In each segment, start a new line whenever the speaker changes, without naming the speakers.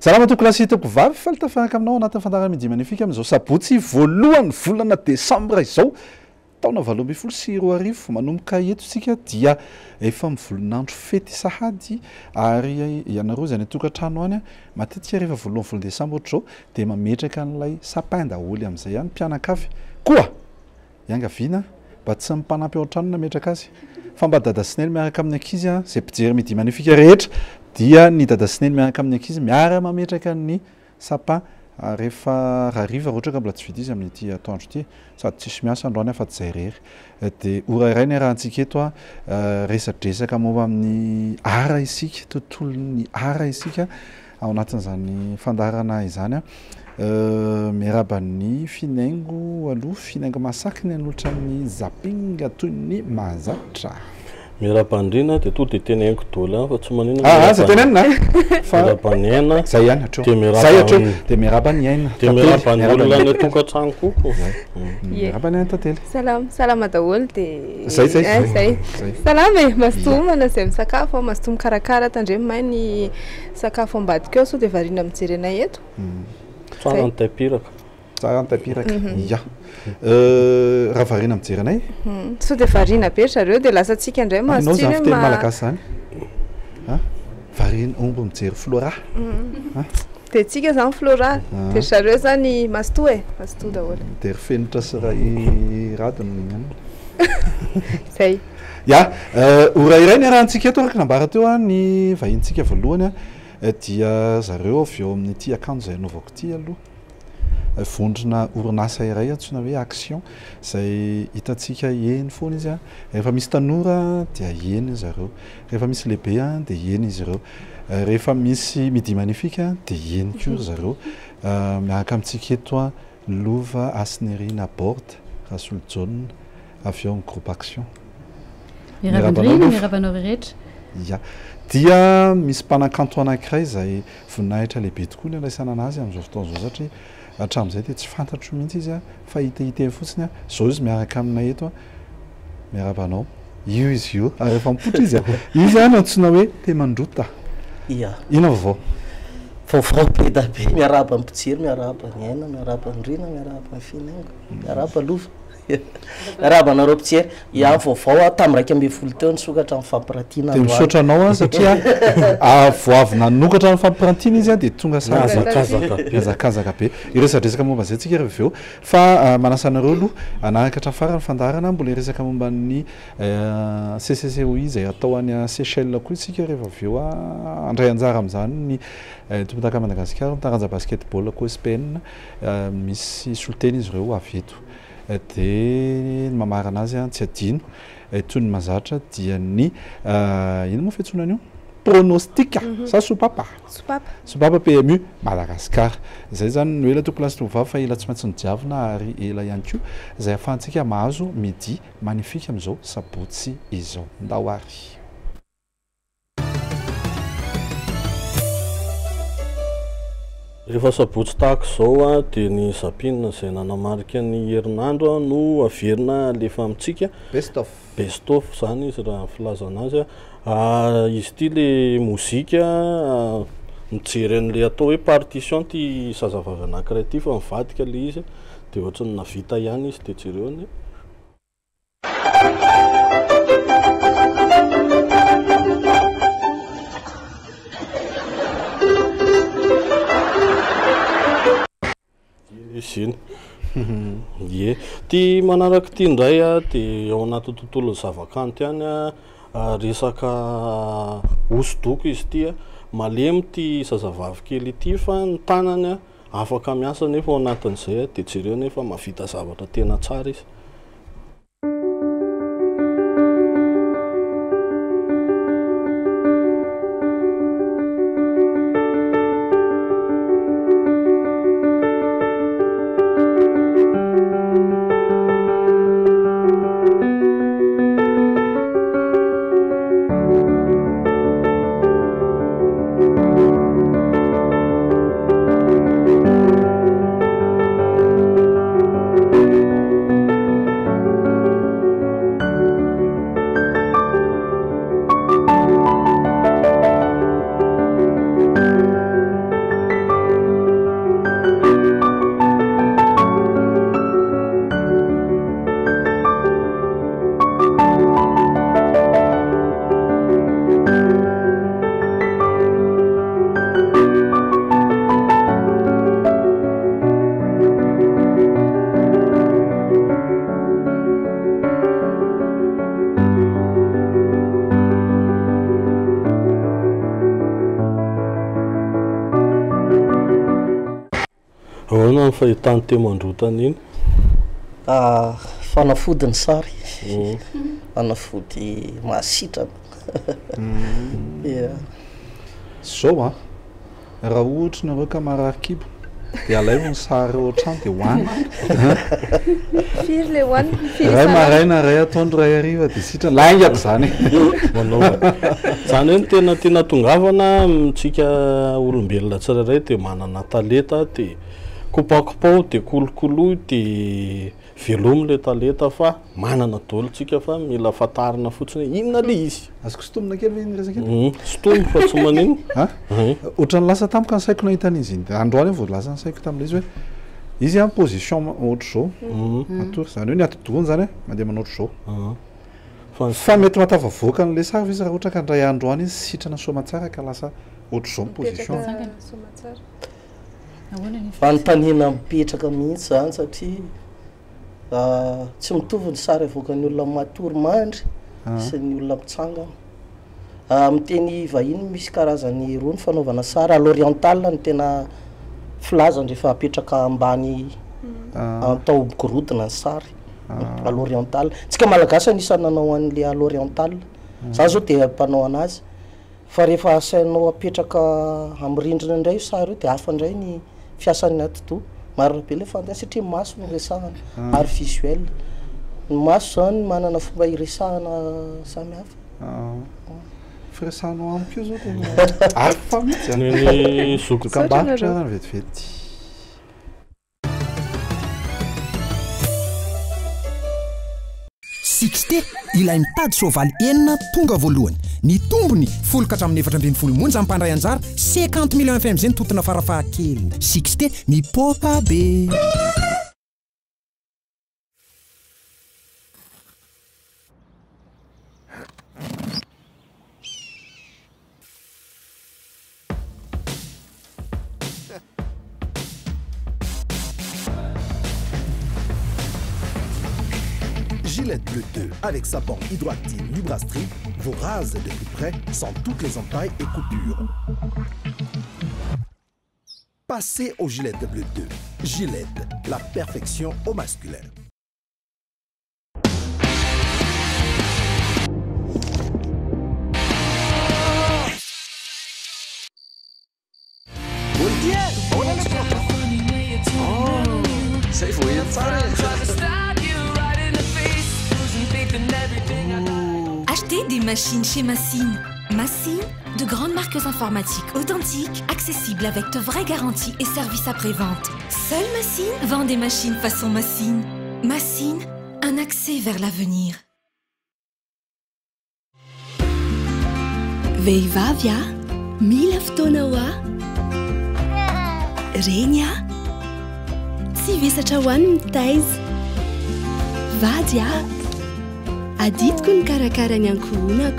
Salama tokolasitako vavy fa litafanaka aminao anatin'ny fandaharam-midi manifika amin'izao sabotsy voalohany volana desambra izao taona 2024 manomboka eto isika dia efa mivolonandro fety sahady ary ianareo izay tokantrano any matetika rehefa voalohany volana desambra ohatr'izao dia mametraka an'ilay sapin daholo amin'izay ihany mpianakavy koa iangaviana mba tsy mipanampy ao an-trano nametraka azy fa mba dada sinely miaraka amin'ny ankizy izay mpijery midi manifika rehetra dia ny dada sinely miaraka amin'ny ankizy miara mametraka ny sapin rehefa rariva ohatra ka mbola tsy vita izy amin'ity atoandro ity sady tsisy miasa androany afa tsy zay rery dia ora iray ny rahantsika eto resadresaka momba amin'ny ara isika tontolon'ny ara isika ao anatin'izany fandarana izany miaraban'ny finaingo aloha finaingo masaky ny anolotra ny zapinga toy ny mahazatra
miarabandrina dia to dia tena haingo daholo fa tsy manina
za tenenina fa
miarabaniaina
zay ihany hatro
zay
hatro dia miarabaniaina
dia miaraban'olona ny tokantrano koko
miarabaniaina tantely
salama daholo dia
zay
salama e mastomana zay misakafo mastomy mikarakara tandremy may ny sakafo ambadika ao so dia variana mijery anay eto
tsara ny taipiraka
tsara ny taipiraka ya raha variana mijery anay
so dia variana be zareo dia lasa tsika indray
anao zany fiteny malagasy zany variana omby mijery flora
dia tsika zany flora dia zareo zany masto e masto daholo
dia rifenitra sy radony
zay
ya ora iray ny arahantsika eto araka nambara teo ny vahintsika voalohany dia zareo avy eo amin'ity akanjo zay anaovako ity aloha vondrona orinasa iray antsoina hoe action izay hitantsika eny foana izy rehefa misy tanora dia eny zareo rehefa misy lehibe dia eny izy ireo rehefa misy midi manifika dia eny koa zareo miaraka amintsika eto lova asnerina bord rasoljon avy eo ny groupe action
mirabanao rehetra
ya dia misy mpanakanto anankiray izay voninahitra lehibe tokoa ny andraisana anazy amin'izao fotoan'izao satria hatramin'izay dia tsy fantatro mihitsy izy fa hitahiteny fotsiny zao izy miaraka aminay eto miarabanao io izy io ary rehefa mipotra izy izy any antsoina hoe temandrota ina vavao
vaovao be da be miaraba ampijery miaraba ny aina miaraba ny rina miaraba ny finaingo miaraba lova miaraba anareo mpijery ia vaovao tamiraika amby folo teo nisokatra amin'ny fampirantiana
dia misaotra anao satria voavy nanokatra ny fampirantiana izy dia tonga sazakazaka be iresadresaka momba zay tsika rehefa avy eo fa manasa anareo aloha anaraka hatrafara ny fandarana mbola resaka momba ny CCCOI izay atao any Seychelles koa isika rehefa avy eo andray anjara amin'izany ny tompon-taka Madagasikara mitaranja basketball koa Spain misy soliteny izy ireo avy eto dia ny mamarana azy tsy adino toy ny mazatra dia ny ino moa fiantsonana io pronostika sa sopapa PMU Madagasikara zay zany no ela tokolasy tovavy fa ela tsy maintsy nidiavina ary ela ihany koa izay ahafahantsika mahazo midi manifika amin'izao sabotsy izao ndahoary
rehefa sabotsy tahaka izao dia ny zapina izay nanamarika ny herinandro no averina alefa amintsika best of zany izy raha filazana azy izy ity le mozika mijery an'le atao hoe partition ty zazavavy anankiray ity fa mivadika le izy dia ohatra ny navita ihany izy dia jereony iziny ye ty manaraka ity indray dia ao anaty tontolo zavakanto ihany resaka hosodoko izy ity malemy ty zazavavy kely ity fa ny tanany afaka miasa nefa ao anatin'izay dia jereo nefa mavita zavatra tena tsara izy ahoana ny fahitany temandrotana iny
fanafody ny sary fanafody mahasitrana
zao raha ohatra nareo ka mararkibo de alaino ny sary ohatrany de hoany
firy le hoany
ray maraina ray atoandro ray ariva de sitra laingako zany
manao zany hoe ny tena tena tongavana mitsika olombelona tsirairay de manana taleta de kopakopao de kolokolo de velomy le taleta fa manana dolo tsika fa mila fatarina fotsiny inona le izy
azoko sotomina kely ve iny resakely
sotomy fa tsy manino
ohatrany lasa tampoka ny saiko nahitanizy iny de androany vo lasa ny saiko tamile izy hoe izy en position ohatra zao matory zany hoe ny atodoany zany mandeha manotro zao fa mety matavavoaka n'le sary izy raha ohatra ka ndray androany izy sitrana soma tsara ka lasa ohatra zao position
fanontaniana mipetraka mihitsy zany satria tsy mitovy ny sary avoakany olona matory mandry sy ny olona mitsangana miteny vahiny misy karazany roa ny fanaovana sary à l'oriental ny tena filazany rehefa apetraka ambany atao bokorodina ny sary à l'oriental tsika malagasy anisany nanao an'le à l'oriental za zao de mpanao anazy fa rehefa asainao apetraka amrindrina indray sary io de hafa indray ny fiasan'ny atodo marina be le fantany satria maso no resahana ary visuel ny maso zany manana fomba iresahana samy hafa
firesahanao amiko io zao tena hafa mihitsy
ny
zokokambarotra zany vetivety
Sixte ilay mitady soavaly enina tonga voalohany ny tombony foloka hatramin'ny 420 monja ampandray anjara 50 millions FM zay ny totona farafahakeliny Sixte mipoka be Gillette Bleu 2 avec sa banque hydroactive Lubrastream vous rase de plus près sans toutes les entailles et coupures. Passez au Gillette Bleu 2. Gillette, la perfection au masculin.
Sei foi
Achetez des machines chez Massine. Massine, de grandes marques informatiques authentiques, accessibles avec de vraies garanties et services après-vente. Seule Massine vend des machines façon Massine. Massine, un accès vers l'avenir. Vehivavy mila fotoana reny tsy vesatra hoany mitaiza vady aditiko ny karakarany ankohonako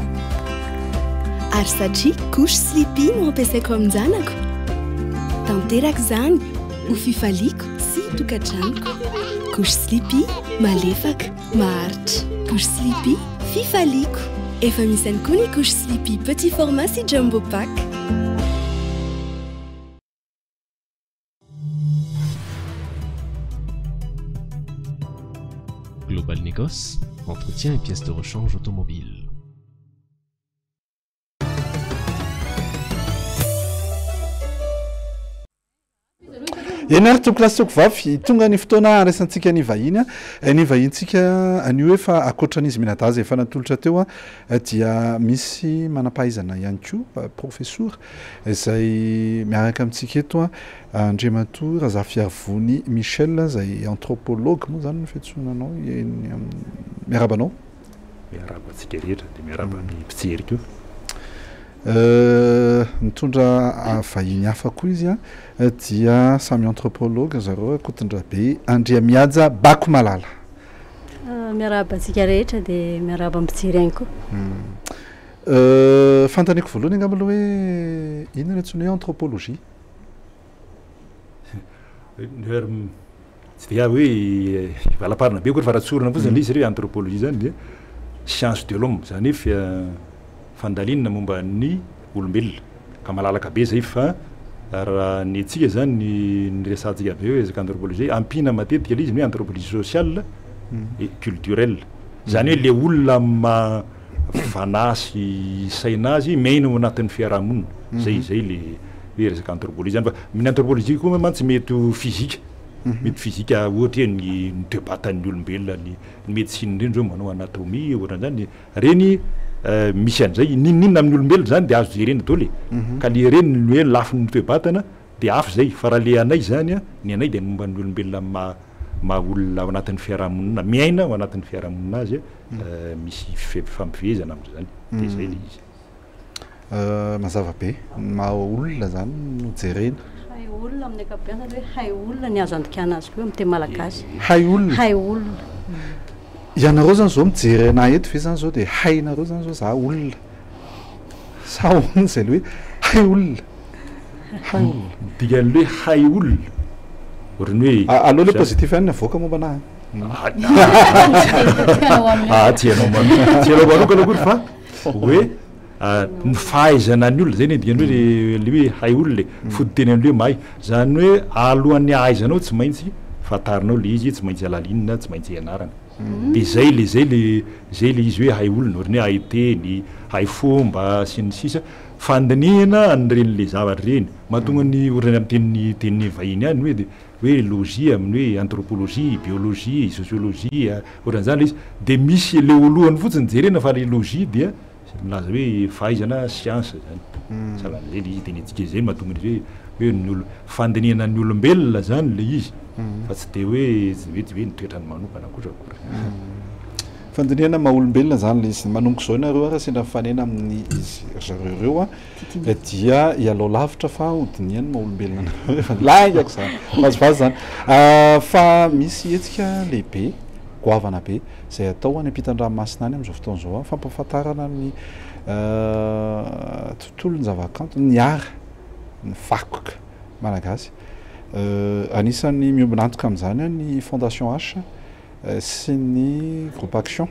ary satria couche slippy no ampiasaiko amin'janako tanteraka izany ho fifaliako sy tokantranoko couche slippy malefaka maharitra couche slippy fifaliako efa misy ihany koa ny couche slippy petit format sy jumbo pack.
Global Négoce, entretien et pièces de rechange automobile.
eny ary tokolasoko vavy tonga ny fotoana resantsika ny vahiny ny vahintsika anio efa akoatran'izy minadaza efa natolotra teo dia misy manampahaizana ihany koa professeur izay miaraka amintsika eto Andriamatoa Razafiarivony Michel zay anthropologue moa zany ny fiantsonanao miarabanao
miarabantsika rehetra dia miaraban'ny mpijery koa mitondra vahiny hafa koa izy dia samy anthropologue zareo akotondra be Andriamiaja Bakomalala
miarabantsika rehetra dia miaraba mpijery ihany koa
fantaniko voalohany angamba aloha hoe inona ny antsoina hoe anthropologie
tsy dia hoe valaparina be koa fa ratsorana fotsiny le izy hoe anthropologie zany dia science de l'homme zany hoe fandalinana momba ny olombelona ka malalaka be zay fa
raha ny atsika zany ny resantsika be hoe ezaka anthropologie ampina matetika le izy ny hoe anthropologie sociale et culturelle zany hoe le olona vanasy sainazy maina ao anatin'ny fiarahamonina zay le hoe resaka anthropologie zany fa ny anthropologie koa mantsy mety physique mety physique ohatra hoe ny debatan'ny olombelona ny médecine reny zao manao anatomie ohatran'izany reny misy an'izay ninninona amin'ny olombelona zany de azo jerena daholo ka le reny hoe lafin'ny toe-batana de afy zay fa raha le anay zany ny anay de momba ny olombelona maha olona ao anatin'ny fiarahamonina miaina ao anatin'ny fiarahamonina azy misy fampivezana am'zany de zay le izy
mazava be maha olona zany no jerena
hay olona amin'ny akabeana hoe hay olona ny azo andikana azy koa am'teny malagasy
hay olona ianareo zany zao mijerena eto ve zany zao de hainareo zany zao za olona sa olona zay le hoe hay olona
dikan'le hoe hay olona ohatrany hoe
aloha le positif any avoaka momba anahy
tianao manokana kory fa hoe ny fahaizana ny olona zay ny dikany hoe le hoe hay olona le fody teny an'le hoe mahay zany hoe alohan'ny ahaizanao tsy maintsy fatarinao le izy tsy maintsy alalinina tsy maintsy ianarana de zay le izy hoe hay olona ohatrany hoe hay teny hay fomba sy ny sisa fandinihana an'ireny le zavatra reny mahatonga ny ohatrany amin'ny teny vahiny any hoe logie amin'ny hoe anthropologie biologie sociologie ohatran'izany le izy de misy le olohany fotsiny jerena fa le logie dia milaza hoe fahaizana science zany savan'izay le izy teny atsika zay mahatonga izy hoe ny fandinihana ny olombelona zany le izy fa tsy de hoe mety hoe nitoetrany manokana kotra
fandinihana maha olombelona zany le izy manomboka zao nareo araha sendra mifanena amin'ny izy zareo dia ialao lavitra fa hodiniany maha olombelona laingako zany vazivazy zany fa misy etsika lehibe goavana be zay atao any ampitan-dranomasina any am'izao fotoana zao fampahafantarana ny tontolony zavakanto ny ara ny vakoka malagasy anisan'ny miombinantoka amin'izany ny fondation H sy ny groupe action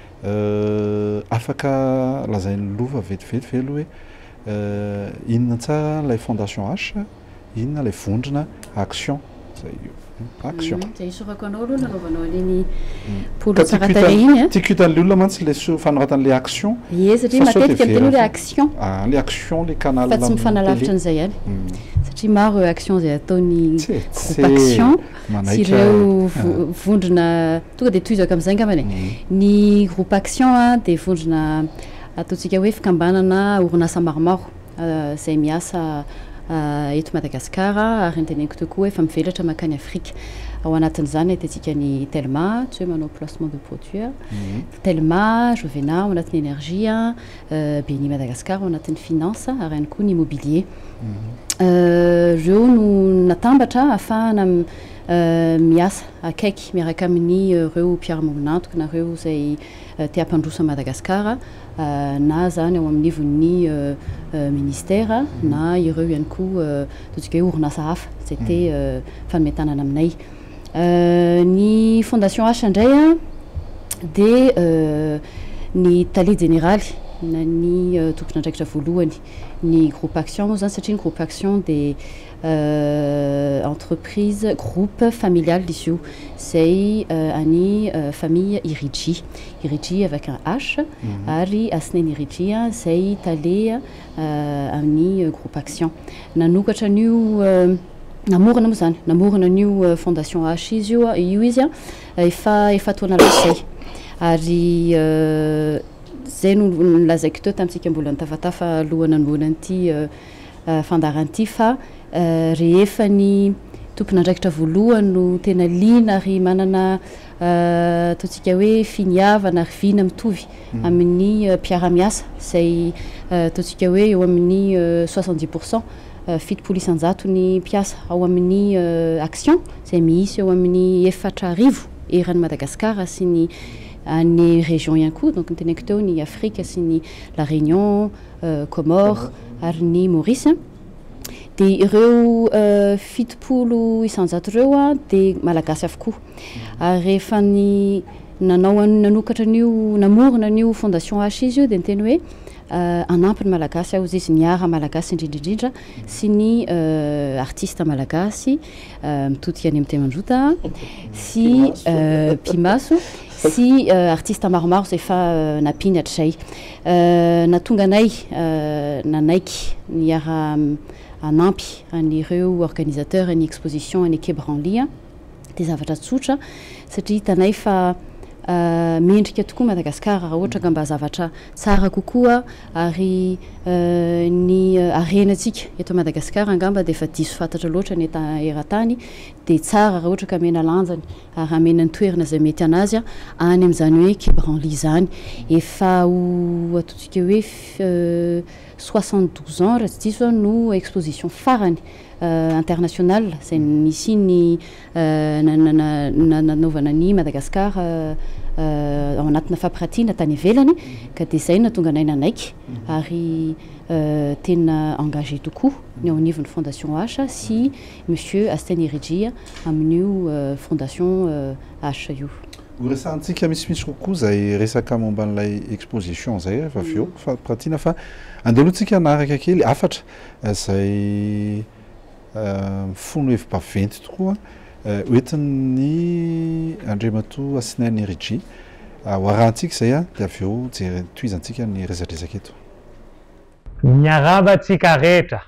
afaka lazain'ny lova vetivety ve aloha hoe inona tsara lay fondation H inona lay vondrona action zay io action
zay sorako anao aloha nanaovanao an'iny polo tsara iny
tiakutan'le olona mantsy le fanoratan'le action
ie satria matetika miteny hoe le action
le action le canal
fa tsy mifanalavitra an'izay ihany satria maro action zay ataony groupe action sy ireo vondrona tonga de toizaka amin'izay ngamany ny groupe action de vondrona ataontsika hoe fikambanana orinasa maromaro zay miasa eto Madagasikara ary anteneniko teo koa efa mivelatra makany Afrika ao anatin'izany ahitantsika ny Telma tsy hoe manao placement de produit Telma Jovena ao anatin'ny énergie Beni Madagascar ao anatin'ny finance ary ihany koa ny immobilier reo no natambatra ahafahana miasa akaiky miaraka amin'ny reo mpiara-monina na reo zay te hampandrosa Madagasikara na zany ao amin'ny nivon'ny ministère na ireo ihany koa totsika hoe orinasa hafa zay te fanometanana aminay ny fondation H indray de ny tale général na ny tompon'andraikitra voalohany ny groupe action moa zany satria ny groupe action de entreprise groupe familial izy io zay any famille Irigi avec un H ary asinainy Irigi zay tale amin'ny groupe action nanokatra an'io namorona moa zany namorona an'io fondation H izy io izy efa taona lasay ary zay no lazaiko teo tamintsika mbola nitafatafa alohan'ny ambolan'ity fandaran'ity fa rehefa ny tompon'andraikitra voalohany no tena liana ary manana ataontsika hoe finiavana ary vina mitovy amin'ny mpiara-miasa zay ataontsika hoe eo amin'ny 70% fitopolo isanjato ny mpiasa ao amin'ny action zay misy eo amin'ny 4,000 eran'ny Madagasikara sy ny any région ihany koa donc niteneko teo ny Afrique sy ny la Réunion Comores ary ny Maurice de ireo fitopolo isanjato ireo de malagasy avokoa ary rehefa ny nanokatra an'io namorona an'io fondation H izy io de niteny hoe anampiny malagasy aho izy niara malagasy indrindraindrindra sy ny artiste malagasy mitodika any amin'ny Temanjota sy Pimaso sy artiste maromaro zay efa napiny hatrizay natonga anay nanaiky niara anampy an'ireo organisateur ny exposition any Quai Branly dia zavatra tsotra satria hitanay fa mendrika tokoa Madagasikara raha ohatra ka mba zavatra tsara kokoa ary ny arenantsika eto Madagasikara angamba dia efa diso fantatra loatra ny eran-tany dia tsara raha ohatra ka mena lanjany ary amena ny toerana izay mety anazy any amin'izany hoe Quai Branly zany efa ho ataontsika hoe 72 ans raha tsy diso no exposition farany international zay nisy ny nanaovana ny Madagasikara ao anatina fampiratiana tany ivelany ka dia izay natonga anay nanaiky ary tena engagé tokoa ny ao anivon'ny fondation H sy monsieur Astin Iridjia amin'io fondation H io
horesantsika misimisy kokoa zay resaka momba n'ilay exposition zay efa avy eo fampiratiana fa andeloantsika anaraka kely afatra zay fono evi-baventy tokoa oentin'ny Andriamatoa Astin Iridjia hoarantsika zay dia avy eo toizantsika ny resadresaka eto.
Miarabantsika rehetra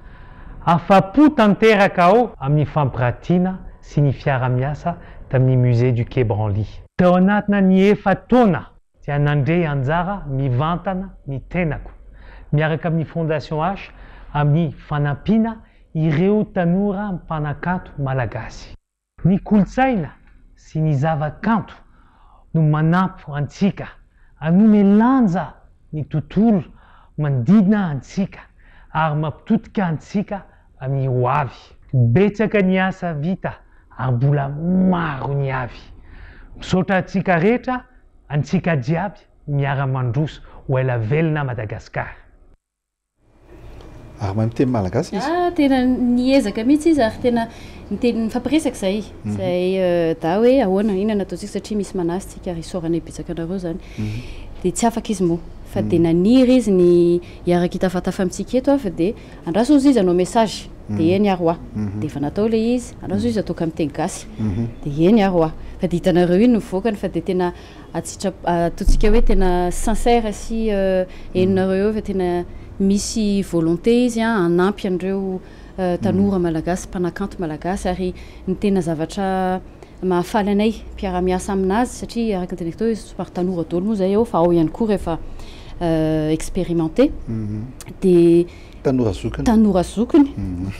afapo tanteraka ao amin'ny fampiratiana sy ny fiara-miasa tamin'ny musée du Quai Branly. Tao anatina ny efataona dia nandray anjara mivantana ny tenako miaraka amin'ny fondation H amin'ny fanampiana ireo tanora mpanakanto malagasy. Ny kolotsaina sy ny zavakanto no manampy antsika hanome lanja ny tontolo mandidina antsika ary mampitotika antsika amin'ny ho avy. Betsaka ny asa vita ary mbola maro ny avy. Misaotra antsika rehetra antsika jiaby miara-mandroso ho ela velona Madagasikara.
Ary mahay miteny malagasy izy?
Tena niezaka mihitsy izy ary tena miteny fampiresaka zay zay da hoe ahoana ina nataontsika satria misy manasitsika ary isaoranay betsaka anareo zany dia tsy afaka izy moa fa dia naniry izy ny iaraka hitafatafa amintsika eto fa dia andraso izy hanao message dia eny aroa dia efa natao ilay izy andraso izy ataoko amin'ny teny gasy dia eny aroa fa dia hitanareo iny mivoakany fa dia tena ataontsika hoe tena sincère sy eninareo fa tena misy volonté izy hanampy an'ireo tanora malagasy mpanakanto malagasy ary ny tena zavatra mahafaly anay mpiara-miasa aminazy satria araka ny tena tao izy somary tanora daholo moa zay eo fa ao ihany koa rehefa expérimenté dia tanora zokiny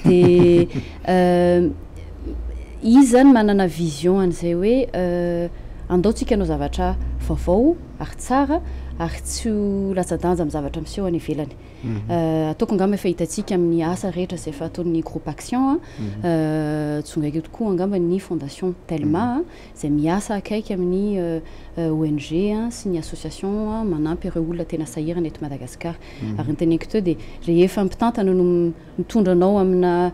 dia izy zany manana vision an'izay hoe andaontsika anao zavatra vaovao ary tsara ary tsy ho latsa-danja amin'ny zavatra miseho any ivelany. Ataoko angamba efa hitantsika amin'ny asa rehetra izay efa ataon'ny groupe action tsonga keo tokoa angamba ny fondation Telma izay miasa akaiky amin'ny ONG sy ny association manampy ireo olona tena sahirana eto Madagasikara. Ary ny teneniko teo dia rehefa mpitantana no mitondra anao amina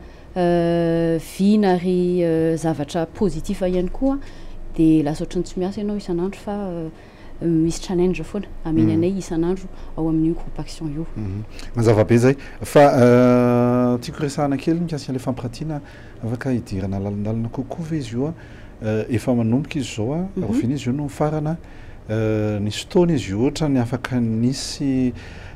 vina ary zavatra positif ihany koa dia lasa ohatrany tsy miasa ianao isan'andro fa misy challenge foana ameny anay isan'andro ao amin'io groupe action io.
Mazava be zay fa tiako resahana kely mikasika ilay fampiratiana afaka hidirana lalindalina kokoa ve izy io efa manomboka izy zao rofiny izy io no farana nisy fotoana izy io ohatra ny afaka nisy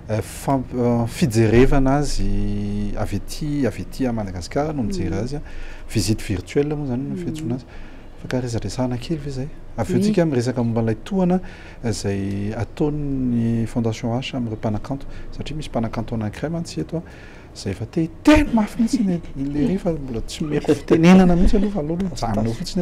fijerevana azy avy ety a Madagasikara no mijery azy visite virtuelle moa zany no fiantsona azy afaka resadresahana kely ve zay avy eo tsika miresaka momba ilay tohana izay ataon'ny fondation H amin'ireo mpanakanto satria misy mpanakanto anankiray mantsy eto izay efa te hiteny mafy mihitsy le ry fa mbola tsy meko fitenenana mihitsy aloha fa aloha mijanona fotsiny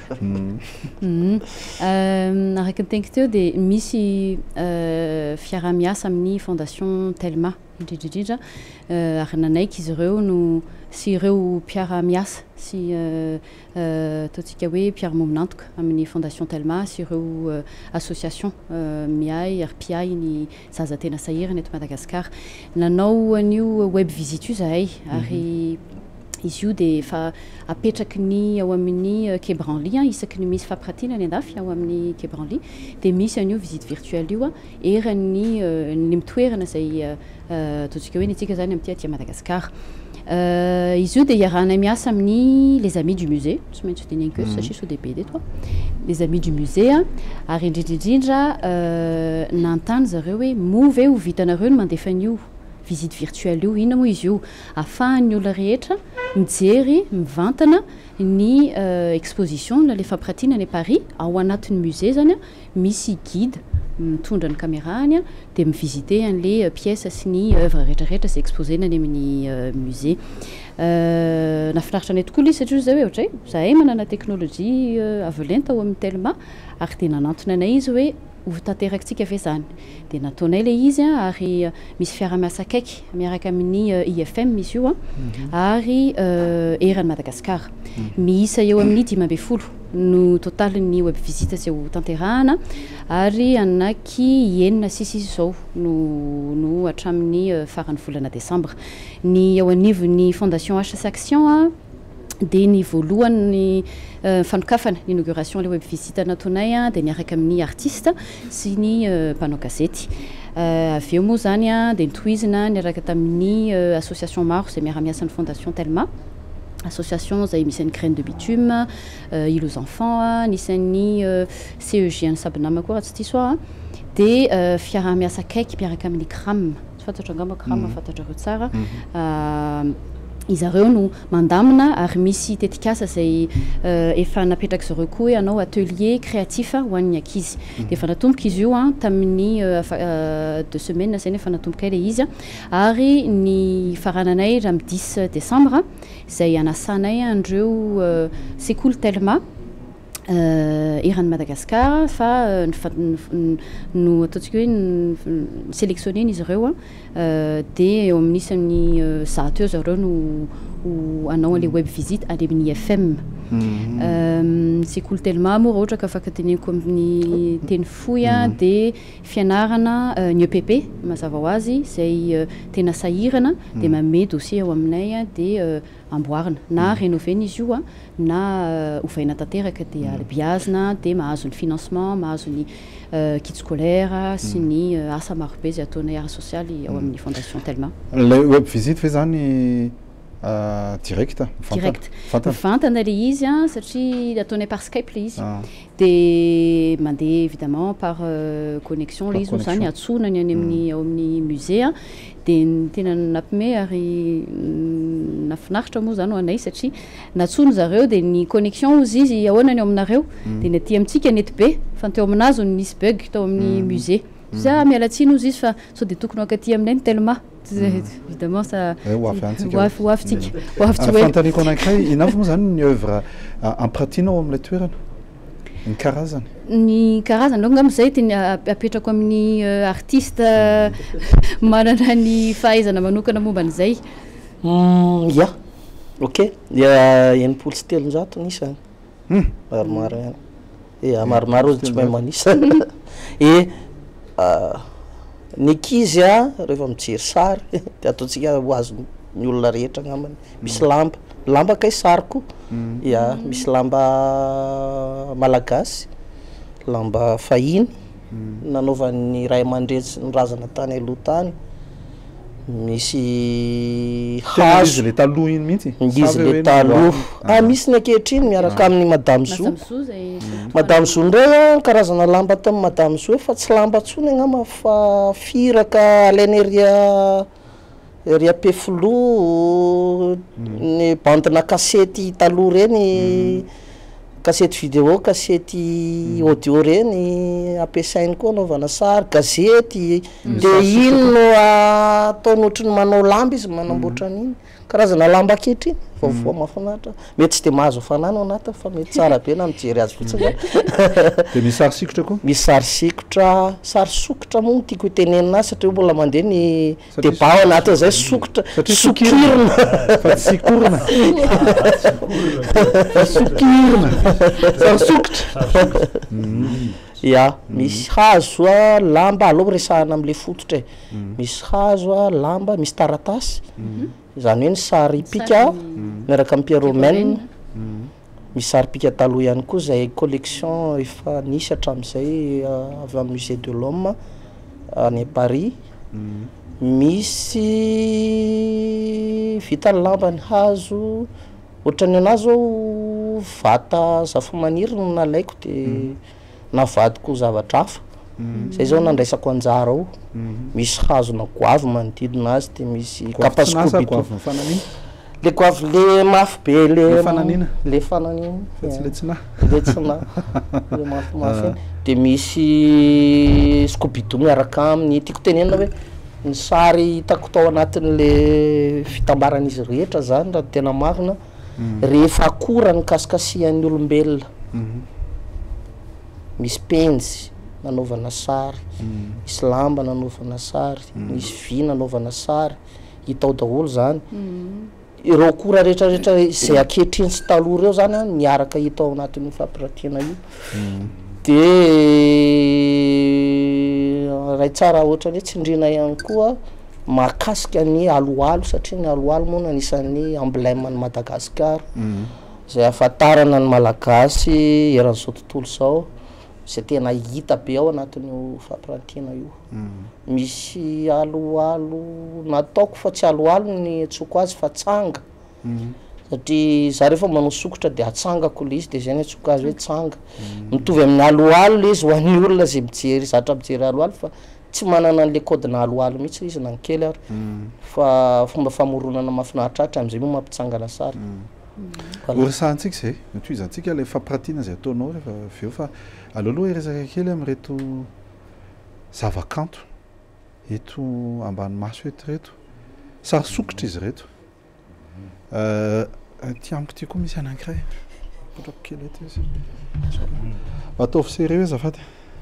aloha.
Araka ny teniko teo dia misy fiara-miasa amin'ny fondation Telma indrindrindrindra ary nanaiky izy ireo no sy ireo mpiara-miasa sy ataontsika hoe mpiara-moninantoka amin'ny fondation Telma sy ireo association miay ary mpiay ny zaza tena sahirana eto Madagasikara nanao an'io web visite io zahay ary izy io dia efa apetraky ny ao amin'ny quai Branly isaky ny misy fampirantiana ny andafy ao amin'ny quai Branly dia misy an'io visite virtuelle io erany ny mitoerana izay ataontsika hoe ny antsika zany amin'ity aty Madagasikara izy io dia iarahana miasa amin'ny les amis du musée tsy maintsy dinihany keo satria sao dehibe deto les amis du musée ary indrindrindrindra nantany zareo hoe move ho vitanareo no mandefa an'io visite virtuelle io inona moa izy io ahafahan'ny olona rehetra mijery mivantana ny exposition na le fampirantiana any Paris ao anatin'ny musée zany misy guide mitondra ny caméraany dia mivisiter an'le pièce sy ny œuvre rehetrarehetra izay exposena any amin'ny musée nafinaritra anay tokoa izy satria zay hoe ohatra zahay manana teknôlôjia avolenta ao amin'ny telma ary dia nanantona anay izy hoe ho tanterakitsika ve zany dia nataonay le izy ary misy fiara-miasa akaiky miaraka amin'ny IFM misy io ary eran'ny Madagasikara miisa eo amin'ny 10 no total ny web visite izay ho tanterahana ary anaky 6 izao no hatramin'ny faran'ny volana Desambra ny ao anivon'ny fondation HS Action dia ny voalohany fanokafana l'inauguration le web visite nataonay dia niaraka amin'ny artiste sy ny mpanao gazety avy eo moa zany dia nitohizina niaraka tamin'ny association maro izay miara-miasa ny fondation Telma association zay misy an'ny graine de bitume île aux enfants nisy an'ny CEG any Sabinama koa raha tsy diso dia fiara-miasa akaiky miaraka amin'ny CRAM tsy fantatra angamba CRAM fantatrareo tsara izareo no mandamina ary misy tetikasa izay efa napetraka zareo koa hoe anao atelier créatif ho an'ny ankizy dia efa natomboka izy io tamin'ny 2 semaines zay efa natomboka le izy ary ny farananay raha amin'ny 10 décembre izay anasanay andreo sekoly Telma eran'ny Madagasikara fa no ataontsika hoe sélectionné izy ireo dia eo amin'ny isan'ny zato eo zareo no anao an'le web visite any amin'ny IFM sekoly Telma moa raha ohatra ka afaka teneniko amin'ny teny fohy dia fianarana ny EPP mazava ho azy izay tena sahirana dia mamay dossier ao aminay dia amboarina na rénovena izy io na ovaina tanteraka dia albiazina dia mahazo ny financement mahazo ny kit scolaire sy ny asa marobe izay ataonay ara sosialy ao amin'ny fondation Telma.
Le web visite fa zany direct
mivantana le izy satria ataonay par Skype le izy dia mandeha évidemment par connexion le izy zany atsonany any amin'ny ao amin'ny musée dia tena nampime ary nafinaritra moa zany ho anay satria natsono zareo dia ny connexion ozy izy ahoanany ao aminareo dia ny aty amintsika nety be fa teo aminazy ny nisy bug tao amin'ny musée za mialatsiny ozy izy fa sao dia tokony akaty aminay ny Telma évidemment ça
fantaniko anankiray inavy moa zany ny œuvre ampirantiana ao amin'ilay toerana ny karazany
aloha ngamizay tena apetrako amin'ny artiste manana ny fahaizana manokana momba an'izay
ya ok enimpolo sy telonjato nisany maromaro ihany maromaro ozy tsy mahay manisa ny ankizy rehefa mijery sary dia ataontsika ho azo ny olona rehetra ngamany misy lamba kay sary koa misy lamba malagasy lamba fahiny nanaovan'ny ray aman-dreny ny razana tany aloha tany misy hazo
le taloha iny mihitsy
izy le taloha misy ny ankehitriny miaraka amin'ny Madame Zou Madame Zou ndray karazana lamba tamin'ny Madame Zou fa tsy lamba tsony angamba fa firaka alainy ery apefilo ny bandina kasety taloha reny kasety vidéo kasety audio reny ampiasainy koa anaovana sary gazety dia iny no ataony ohatrany manao lamba izy manamboatra an'iny karazana lamba ankehitriny vaovao mahafinaritra mety tsy dia mahazo hafanana ao anatiny fa mety tsara be na mijery azy fotsiny
dia misy sary sikotra koa
misy sary sikotra sary sokotra moa tiako itenenina azy satria mbola mandeha ny débat ao anatin' izay sokotra sokirina
fa tsy sikorina sokirina sary sokotra
ya misy hazo lamba aloha resahana amin'le fototra misy hazo lamba misy taratasy zany hoe ny sary pika miaraka amin'ny Pierre Romaine misy sary pika taloha ihany koa zay collection efa nisy hatramin'izay avy amin'ny musée de l'homme any Paris misy vita lambany hazo ohatrany anazy zao vata zava-maniry no nalaiko de navadiko zavatra hafa zay zao nandraisako anjara ao misy hazona goavy manodidina azy de misy kapasikobito le goavy le mafy be le fananina le tsina le mafy de misy skobito miaraka aminy tiako tenenina hoe ny sary hitako tao anatin'le fitambaran'izy rehetra zany raha tena marina rehefa akora ny kasikasian'ny olombelona misy penjy nanaovana sary misy lamba nanaovana sary misy vy nanaovana sary hitao daholo zany ireo akora rehetrarehetra zay akehitriny sy taloha reo zany miaraka hitao anatin'ny fampiratiana io de raha tsara ohatrany hoe tsindrina ihany koa mahakasika ny aloalo satria ny aloalo moa anisan'ny emblème ny Madagasikara zay ahafantarana ny malagasy eran'izao tontolo zao zay tena hita be ao anatin'io fampirantiana io misy aloalo nataoko fa tsy aloalo ny atsoko azy fa tsanga satria za rehefa manao sokotra de atsangako le izy de zay ny atsoko azy hoe tsanga mitovy amin'ny aloalo le izy ho an'ny olona zay mijery zatra mijery aloalo fa tsy manana an'le kodina aloalo mihitsy izy na kely ary fa fomba famoronana mahafinaritra am'izay moa mampitsangana sary
oresantsika zay notoizantsika le fampirantiana zay ataonao rehefa aveo fa aloaloha iresaka kely am'reto zavakanto eto ambany maso eto reto sary sokitra izy reto ty amiko ty koa misy anankiray potrako kely eto izy ataovy sérieux azafady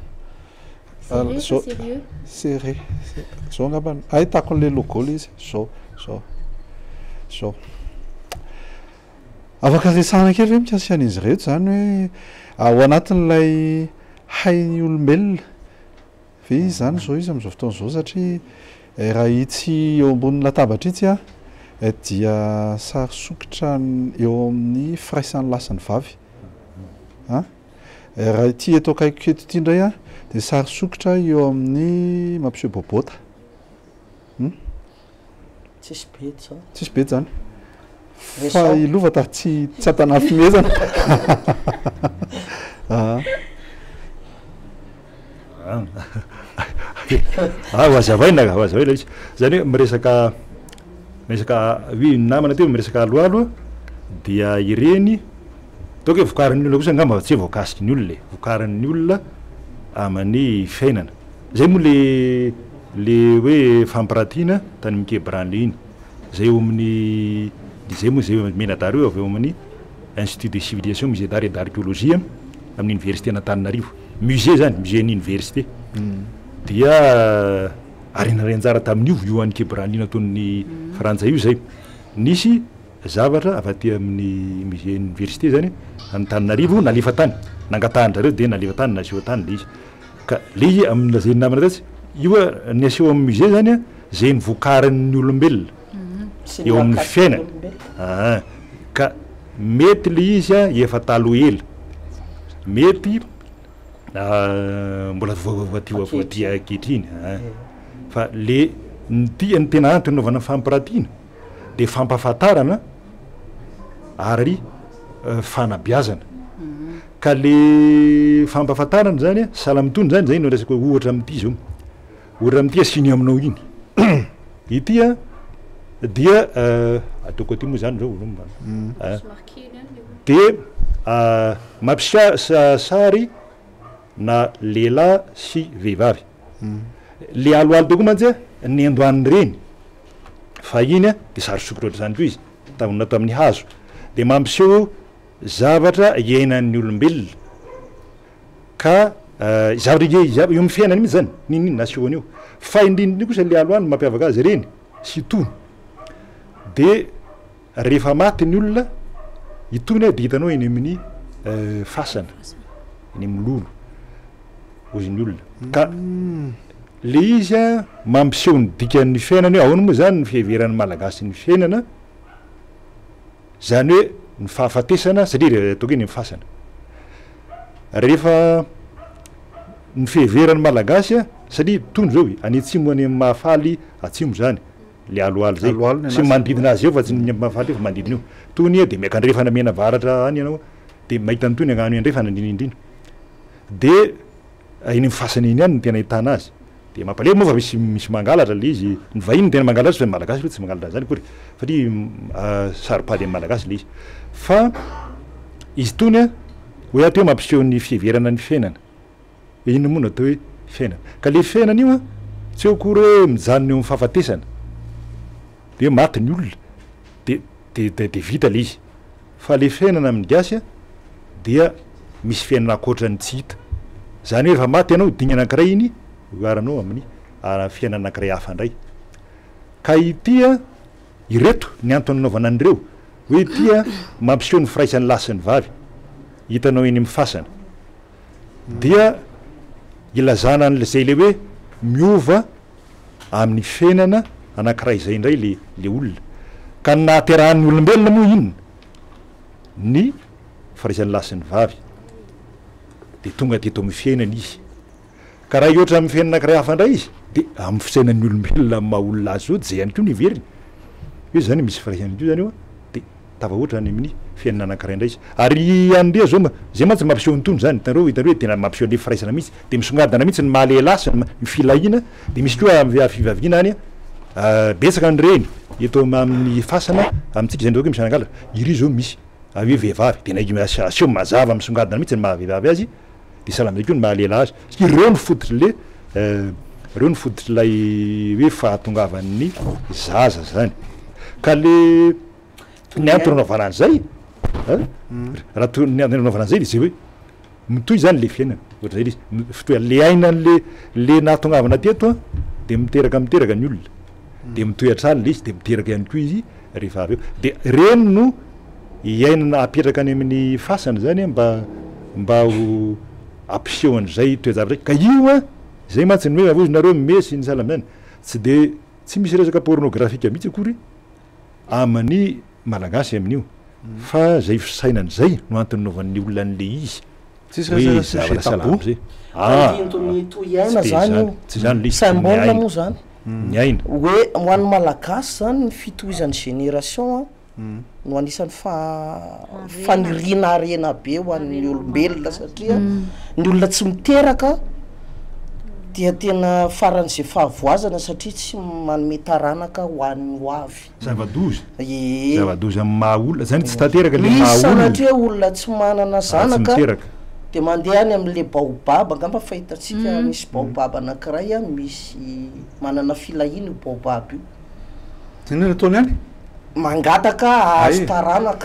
serré zao angamba ahitako an'le logo le izy zao afaka resana kely hoe mikasian'izy reto zany hoe ao anatin'ilay hainy olombelona ve izy zany zao izy am'izao fotoana zao satria raha itsy eo ambon'ny latabatra itsy dia sary sokitra eo amin'ny firaisan'ny lasany vavy raha ity eto akaiko eto ity indray de sary sokitra eo amin'ny mampiseho bobota
tsisy bety
zany fa ilova ta tsy atanafimezana
azavaina azavay la izy zany hoe miresaka ui namana teo miresaka aloalo dia ireny donc hoe vokarin'ny olona kosa angamba tsy voakasiky ny olona vokarin'ny olona amany fiainana zay moa le hoe fampirantiana tany Mikebranly iny zay eo amin'ny zay moa zay menadary eo avy eo amin'ny institut de civilisation musée d'art et d'archéologie amin'ny université n'Antananarivo musée zany musée n'université dia arenarenzara tamin'io io an'ny Mikebranly nataon'ny frantsay io zay nisy zavatra afaty amin'ny musée université zany Antananarivo nalefa tany nangatahany-drareo de nalefa tany naseho tany le izy ka le izy amin'ny lazay namana tatsy io ny aseho amin'ny musée zany zay nivokarin'ny olombelona eo amin'ny fiainana ka mety le izy efa talo ela mety mbola voaty ankehitriny fa le ny tena antony naovana fampirantiana de fampahafantarana ary fanabiazana ka le fampahafantarana zany salamitony zany zay no resaka ohatra am'ity zao ohatra am'ity asiny aminao iny itya dia ataoko aty moa zany zao de mampisy sary na lehilahy sy vehivavy le aloalo teo koa mantsy ny andohan'ny reny fa iny de sary sokitra ohatry zany koa izy natao amin'ny hazo de mampiseho zavatra iainan'ny olombelona ka zavatra eo amin'ny fiainany mihitsy zany nininy nasehoany eo fa indrindriny kosa le aloalo mampiavaka azy reny sy itony de rehefa maty ny olona itony de hitanao eny amin'ny fasana eny amin'ny lolo ozin'ny olona ka le izy a mampiseho ny dikan'ny fiainany hoe ahoana moa zany ny fiheveran'ny malagasy ny fiainana zany hoe ny fahafatesana satria ataoko hoe ny mifasana rehefa ny fiheveran'ny malagasy a satria tondro zao any atsimo any mahafaly atsimo zany le aloalo zay sy manodidina azy eo fa tsy mahafaly eo fa manodidina io tony de miakandrefa namena varatra any ianao de mahita ny tony agnano andrefa nandrindrindrina de iny mifasana iny any ny tena hitana azy de mampalemy moa fa misy mangalatra le izy ny vahiny tena mangalatra fa malagasy tsy mangalatra zany kory satria saripady amin'ny malagasy le izy fa izy tony a hoe ateo mampiseho ny fiheverana ny fiainana iny moa no atao hoe fiainana ka le fiainana io a tsy eo kory hoe mijanona eo amin'ny fahafatesana de maty ny olona de vita le izy fa le fiainana amin'ny gasy a dia misy fiainana akoatrany tsy hita zany hoe rehefa maty ianao digny anankiray iny oaranao amin'ny fiainana anankiray hafa indray ka itya ireto ny antony anaovana an'ireo hoe itya mampiseho ny firaisan'ny lasy ny vavy hitanao iny mifasana dia ilazana an'zay le hoe miova amin'ny fiainana anankiray zay indray le olona ka nahaterahan'ny olombelona moa inona ny firaisan'ny lasy ny vavy de tonga teto amin'ny fiainana izy ka raha ohatra amin'ny fiainana anankiray hafa indray izy de amin'ny fisainan'ny olombelona amin'ny maha olona azy zao de zay ihany koa ny veriny hoe zany misy firaisana io zany eo de tava ohatra any amin'ny fiainana anankiray indray izy ary andrea zao zay mantsy mampiseho ny tondro zany hitanareo tena mampiseho le firaisana mihitsy de misongadana mihitsy ny mahalehilasy ny filahina de misy koa fivaviana any betsaka nyreny eto amin'ny fasana amintsika zay ndreo misy anangala iry zao misy hoe vehivavy tena aseho mazava misongadana mihitsy ny mahavehivavy azy de salama zay koa ny mahalehilahy azy satria reo ny fototry le reo ny fototry lay hoe fahatongavan'ny zaza zany ka le ny antony anaovana an'zay raha ny anaovana an'zay de zay hoe mitoy zany le fiainana ohatra zay le fotoa le ainan'le nahatongavana teto a de miteraka ny olona de mitoy atrany le izy de miteraka ihany koa izy rehefa avy eo de reny no iainana apetraka any amin'ny fasana zany mba ho ampiseho an'zay toezavy zay ka io a zay mantsy ny hoe avozonareo mesy ny salama zany tsy misy resaka pornografika mihitsy akory amin'ny malagasy amin'io fa zay fisainany zay no antony naovan'ny olona an'le izy hoe zavatra salama zay
toy aina zany
tsy zany le
symbola moa zany
ny aina
hoe hoan'ny malagasy zany ny fitohizan'ny génération no anisan'ny faniriana arena be ho an'ny olombelona satria ny olona tsy miteraka dia tena faran'izay fahavoazana satria tsy manome taranaka ho an'ny hoavy
zavadoza amin'ny maha olona zany tsy tateraka le maha olona
sanatria olona tsy manana zanaka de mandeha any am'le baobaba angamba fahitatsika misy baobaba anankiray a misy manana filahiny io baobaba io
zinona ataony any
mangataka azo taranaka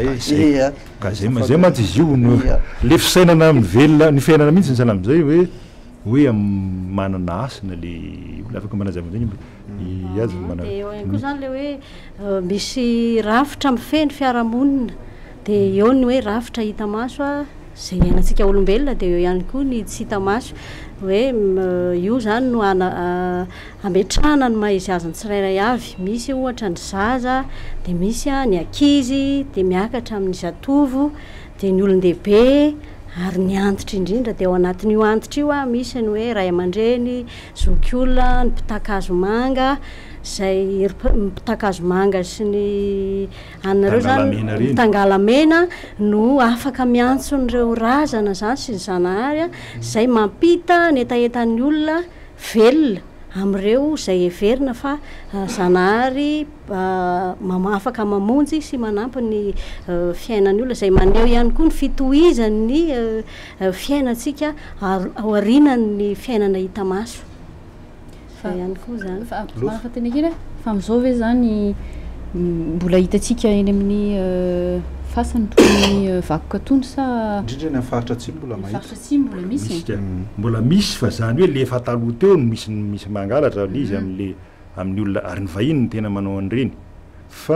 ka zay mantsy izy io le fisainana mivelona ny fiainana mihitsy ny salama zay hoe manana asina le olona afaka manazavana zany azy
eo ihany koa zany le hoe misy rafitra mifeny fiarahamonina de eo ny hoe rafitra hita maso a zay iainantsika olombelona de eo ihany koa ny tsy hita maso hoe io zany no ametrahana ny maha izy azy ny tsirairay avy misy ohatra ny zaza de misy ny ankizy de miakatra amin'ny zatovo de ny olon-dehibe ary ny antitra indrindra de ao anatin'io antitra io a misy ny hoe ray aman-dreny zokiolona ny mpitakazo manga zay mpitakazo manga sy ny anareo zany mitangalamena no afaka miantso n'ireo razana zany sy ny zanahary a zay mampita ny etaetan'ny olona velona am'ireo zay everina fa zanahary afaka mamonjy sy manampy ny fiainan'ny olona zay maneho ihany koa ny fitohizan'ny fiainatsika aorinan'ny fiainana hita maso ihany koa zany
manafatena kely fa am'izao ve zany mbola hitatsika eny amin'ny fasany toy vakoka tony sa
indrindra ny afaritra tsy mbola mahita
tsy mbola misy
mbola misy fa zany hoe le fataloha teo no misy mangalatra le izy amin'ny olona ary ny vahiny ny tena manao an'ireny fa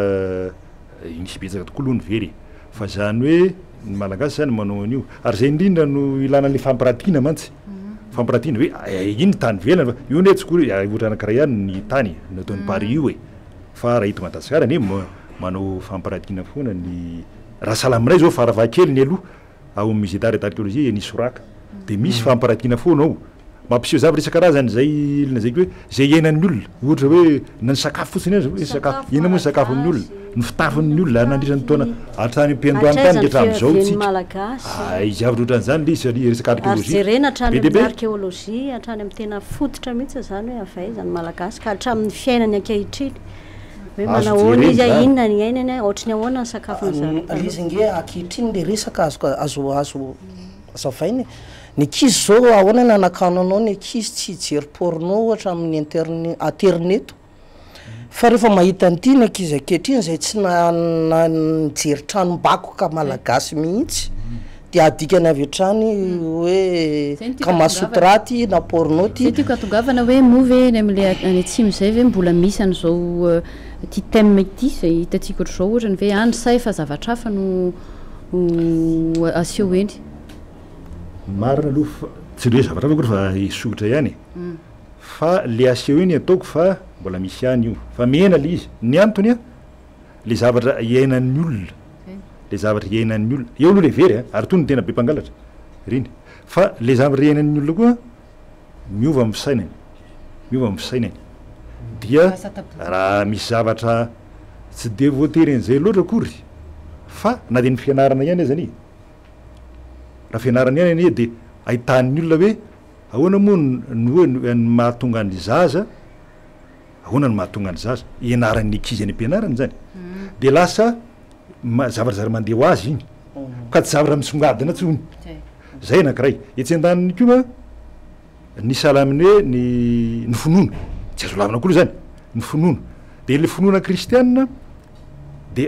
misy betsaka tokoa aloha ny very fa zany hoe ny malagasy zany manao an'io ary zay indrindra no ilana le fampirantiana mantsy fampirantiana hoe iny tany velany fa io ne tsy kory ohatranankiray ihany ny tany nataon'ny Paris io e fa raha hito Madagasikara ne manao fampirantiana foana ny raha Salamiray zao faravakely ny aloha ao amin'ny musée d'art et d'archéologie ny Soraka de misy fampirantiana foana ao mampiseho zavatra isan-karazany zay zay hoe zay iainan'ny olona ohatra hoe na ny sakafo fotsiny zao hoe sakafo ina moa sakafo amin'ny olona ny fitafin'ny olona nandrisan'ny taona hatrany ampiandohany tany nge hatramin'izao tsika izy avy ohatran'izany le izy resaka archéologie
jerena hatrany amin'ny archéologie hatrany amin'ny tena fototra mihitsy zany hoe avaizany malagasy ka hatramin'ny fiainany ankehitriny hoe manahoana izy inona ny ainany ohatrany ahoana ny sakafony
zany izy nge ankehitriny le resaka azo azavainy ny ankizy zao ahoana nanakano anao ny ankizy tsy hijery porno ohatra amin'ny internet fa rehefa mahita an'ity ny ankizy ankehitriny zay tsy nijery tranom-bako ka malagasy mihitsy de adikany avy hatrany hoe kamasotraty na porno ty
tiako atongavana hoe move ny am'le any atsimo zay ve mbola misy an'izao ty thème ity zay hitantsika ohatr'izao ohatrany ve any say fa zavatra hafa no aseho eny
marina aloha tsy le hoe zavatra hafa kory fa isotra ihany fa le aseho eny ataoko fa mbola misy ihany io fa mihena le izy ny antony a le zavatra iainan'ny olona le zavatra iainan'ny olona eo aloha le very ary tony tena be mpangalatra reny fa le zavatra iainan'ny olona koa miova amin'ny fisainany miova amin'ny fisainany dia raha misy zavatra tsy de voatery an'izay loatra kory fa na de ny fianarana ihany azany raha fianarana ihany anie de ahitan'ny olona hoe ahoana moa ny mahatonga ny zaza ahoana ny mahatonga ny zaza ianaran'ny ankizy any ampianarany zany de lasa zavatra zary mandeha ho azy iny ka tsy zavatra misongadina tsony zay anankiray etsy an-daniny koa ny salaminy hoe ny finoana tsy azo lavina koa zany ny finoana de le finoana kristianina de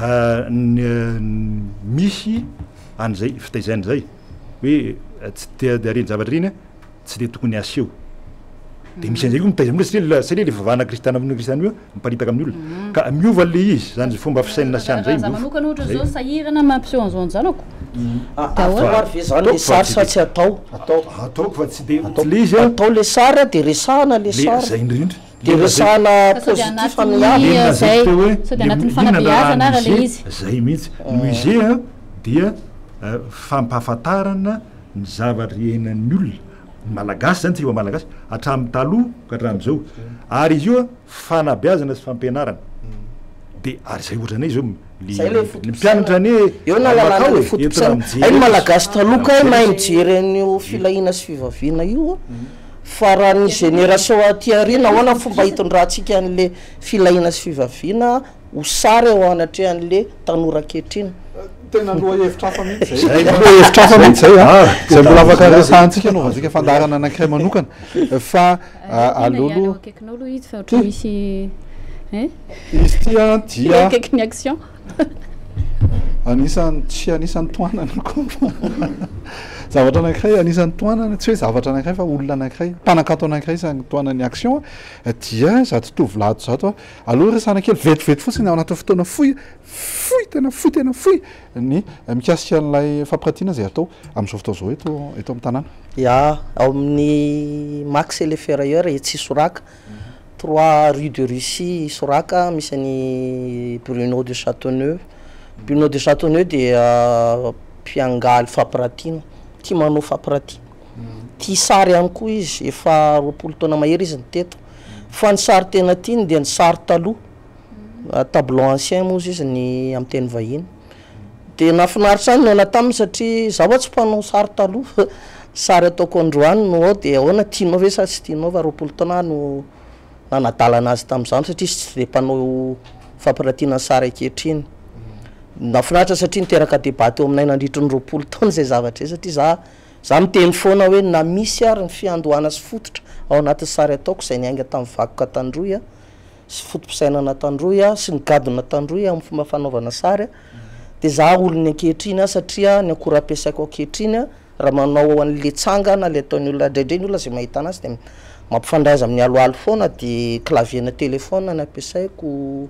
misy an'izay fitaizany zay hoe tsy de areny zavatra reny tsy de tokony aseho de misy an'izay koa mitaiza satria le fivavahana kristiana amin'ny kristiana io miparitaka amin'ny olona ka miova le izy zany fomba fisainina sy an'izay
manokana ohatra zao sahirana mampiseho an'izao anjanako
zany le sary sa tsy
ataoko fa tsy de le izy
atao le sary de resahana le sary
zay indrindra
de resahana positif amin'ny
sao de anatin'ny fanabeazana ara le izy
zay mihitsy musée dia fampahafantarana ny zavatra iainan'ny olona malagasy zany tsy malagasy hatramin'ny taloha ka hatramin'izao ary izy io fanabeazana sy fampianarana de ary zay ohatranay zao ny mpianatra ane
eo na lalàna le fotopisaina ainy malagasy taloka mahay mijery an'io filahina sy fivavina io fa raha ny génération aty arina ahoana fomba hitondrahantsika an'le filahina sy fivavina ho sary ao anatrea an'le tanora ankehitriny
tena loha hevitra hafa mihitsy zay hevitra hafa mihitsy zay mbola afaka resahantsika anaovantsika fandarana anankiray manokana fa alolo
akaikinao aloha izy fa ohatra misy
izy tia dia
akaiky ny action
anisany tsy anisan'ny toanana koa zavatra anankiray anisan'ny toanana tsy hoe zavatra anankiray fa olona anankiray mpanankato anankiray isany toanany action dia zato tovolato zato aloha resana kely vetivety fotsiny ao anatin'ny fotoana foy tena foy ny mikasika an'ilay fampirantiana zay atao amin'izao fotoana zao eto amin'ny tanàna
ya ao amin'ny max et les ferrailleurs etsy Soraka 3 rue de Russie Soraka misy any Bruno de Châteauneuf dia mpiangaly fampirantiana tia manao fampirantiana tia sary ihany koa izy efa 20 taona mahery izy ny teto fa ny sary tena tiany dia ny sary taloha tableau ancien moa izy ny amin'ny teny vahiny de nafinaritra any nona taminy satria zaho tsy mpanao sary taloha sary ataoko androany no ao de ahoana tianao ve sa tsy tianao fa 20 taona no nanadalana azy tamin'izany satria tsy de mpanao fampirantiana sary ankehitriny nafinaritra satria niteraka debat eo aminay nandritry ny 20 taona zay zavatra satria za miteny foana hoe na misy ary ny fiandohana sy fototra ao anatin'ny sary ataoko zay niainga tamin'ny vakoka tandroy sy fotom-pisainana tandroy sy ny gadona tandroy amin'ny fomba fanaovana sary de za olony ankehitriny satria ny akora ampiasaiko ankehitriny raha manao an'le tsangana le ataony olona draindray ny olona zay mahita anazy de mampifandraiza amin'ny aloalo foana de clavier na telefone ny ampiasaiko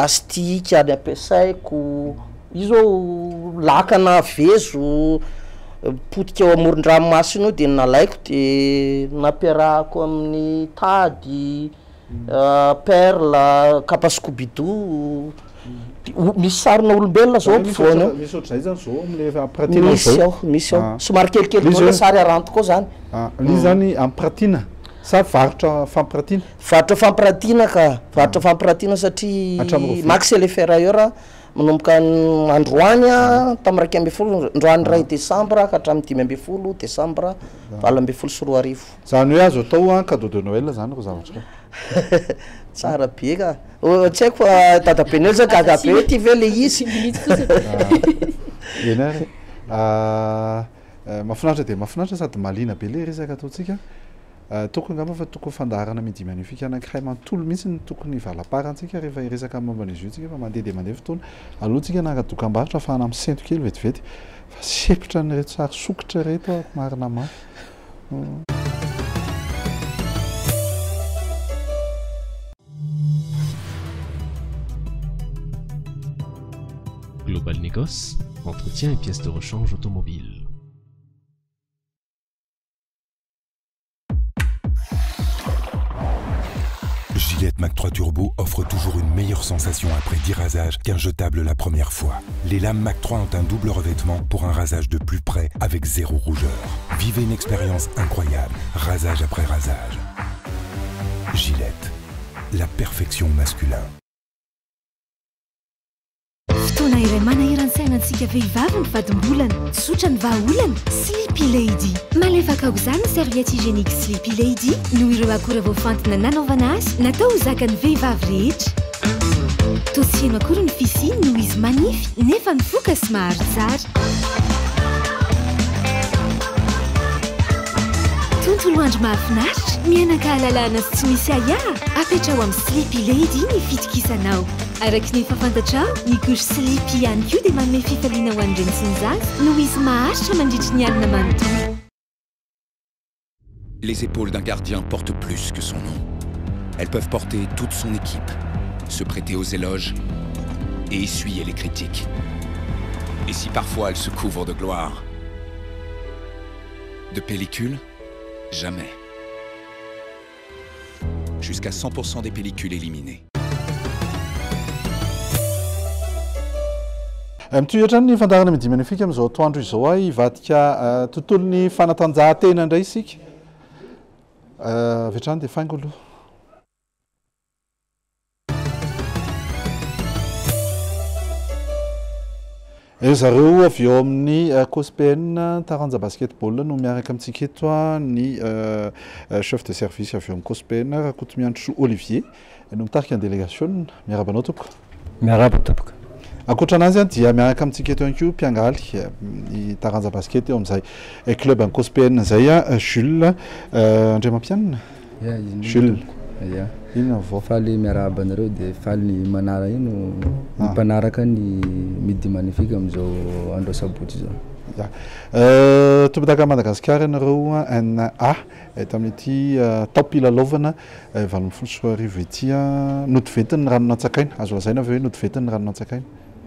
plastique ny ampiasaiko izy zao lakana vezo potika eo amoron-dranomasina de nalaiko de nampiarahako amin'ny tady perle kapa scoobido misy sarina olombelona zao ampovoany
misy ohatr'izay zany zao amle ampiratina
misy ao somary kelikely koa sary aranto koa zany
izy zany ampiratina sa varotra fampiratina
varotra fampiratina satria max eleferraeur manomboka androany tam'raiky amby folo androany ray décembre ka hatramin'ny 5 amby folo décembre 4 amby folo sy 2 arivo
zany hoe azo atao cadeau de Noël zany ro zavatra
tsara be ka tsy haiko fa dadabenel zany gaga be ty ve le izy
eny ary mahafinaritra de mahafinaritra sady malina be le resaka ataotsika tokony ngamba fa tokony fandaharana midi magnifique anankiray mantolo mihitsy ny tokony valaparantsika rehefa iresaka momban'izy io tsika fa mandeha de mandeha fotoana alohantsika naka dokam-barotra afahana amin'ny cento kely vetivety fa sepitra ny reto sary sokotra reto marina mafy
Global Négoce, entretien et pièces de rechange automobile.
Gillette Mac 3 Turbo offre toujours une meilleure sensation après 10 rasages qu'un jetable la première fois. Les lames Mac 3 ont un double revêtement pour un rasage de plus près avec 0 rougeur. Vivez une expérience incroyable, rasage après rasage. Gillette, la perfection masculin.
Fotoana iray manahirany-sainantsika vehivavy ny vadim-bolana, tsotra ny vahaolana, Sleepy Lady. Malefaka aoka izany ny serviette hygiénique Sleepy Lady noho ireo akora voafantina nanaovana azy natao ho zakan'ny vehivavy rehetra. Tosiano akory ny fisiny noho izy manify nefa nivoaka sy mahary tsara. Tontolo andro mahafinaritra, mianaka-alalana sy tsy misy ahiaha, apetrao amin'ny Sleepy Lady ny fitokisanao. Araky ny fafantatrao, ny couche Sleepy ihany koa dia manome fifaliana ho an'ireny sy ny zaza noho izy maharitra mandritra ny alina manontolo.
Les épaules d'un gardien portent plus que son nom. Elles peuvent porter toute son équipe, se prêter aux éloges et essuyer les critiques. Et si parfois elles se couvrent de gloire, de pellicule, jamais. Jusqu'à 100% des pellicules éliminées.
mitohatra ny fandarana midi magnifique amin'izao atoandro izao hivadika tontolon'ny fanatanjahantena indray isika avetrany dia faingo aloha zareo avy eo amin'ny COSPN taranja basketball no miaraka amintsika eto ny chef de service avy eo amin'ny COSPN Rakotomiandro Olivier no mitarika ny délégation miarabanao tompoko
miaraba tompoko
akoatra anazy dia miaraka amintsika eto ihany koa mpiangaly ny taranja basket eo amin'izay club ny COSPN zay Jules Andriamampianina Jules inona vao
faly miaraba anareo dia faly ny manara ino mpanaraka ny midi magnifique amin'izao andro sabotsy zao
tompotaka Madagasikara ianareo NA tamin'ity taopilalaovana 24 ety notivetiny ny ranona an-tsakaina azo lazaina avy hoe notivetiny ny ranona an-tsakaina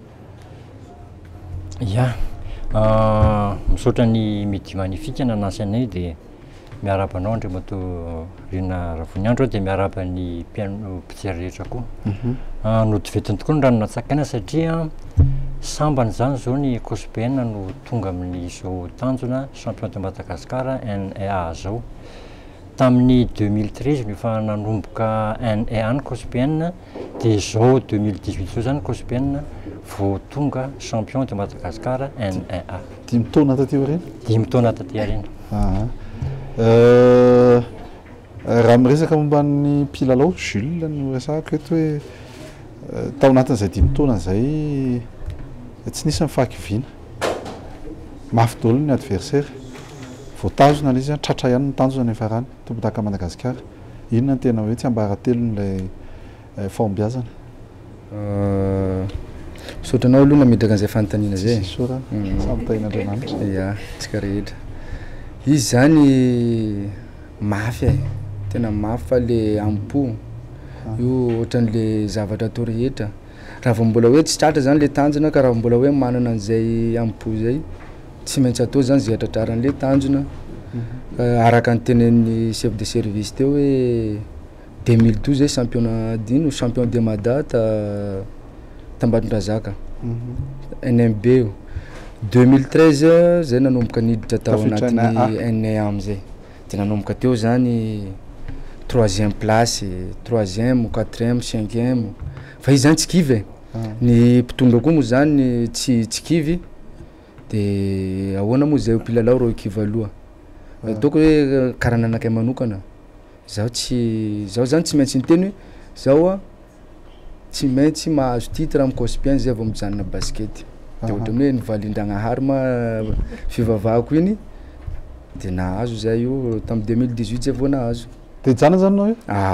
ya misaotra ny midi magnifique nanasy anay dia miarabanao Andriamato Rina Ravoniandro dia miaraba ny mpiano mpitsary rehetra koa notivetiny tokoa ny ranona an-tsakaina satria sambany zany zao ny COSPN no tonga amin'izao tanjona champion de Madagascar NA zao tamin'ny 2013 rehefa nanomboka NA ny COSPN dia zao 2018 zao zany COSPN vao tonga champion de Madagascar NA
10 taona taty aoriana
10 taona taty aoriana
raha miresaka momban'ny mpilalao Jules no resahako eto hoe tao anatin'izay 10 taona zay tsy nisy mifakiviana mafy daholo ny adversaire voatazona izy tratra ihany ny tanjona ny farany tompotaka Madagasikara inona ny tena hoe tsy ambaratelo n'ilay fahombiazana
misaotranao aloha namidaka an'izay fanontaniana zay
sora samitahin'Andriamanitra
ya tsika rehetra izy zany mafy tena mafy fa le ampo io ohatran'le zavatra atao rehetra raha vao mbola hoe tsy tratra zany le tanjona ka raha mbola hoe manana an'izay ampo zay
tsy maintsy atao zany zay atratraran'le tanjona araka ny tenen'ny chef de service teo hoe 2012 zay championnat dino champion de Mada Tambatondrazaka NMB 2013 zay nanomboka niditra tao anatin'ny NA amizay de nanomboka teo zany 3e place 3e 4e 5e fa izy zany tsy kivy ny mpitondra koa moa zany tsy kivy de ahoana moa zay mpilalao reo kiva aloha ataoko hoe karaha nanakay manokana zaho zany tsy maintsy niteny hoe zaho tsy maintsy mahazo titre amin'ny Cospien zay vao mijanona basket de ohatrany hoe nivalindragnahary ma fivavahako iny de nahazo zay io tamin'ny 2018 zay vao nahazo
de jana zany anao io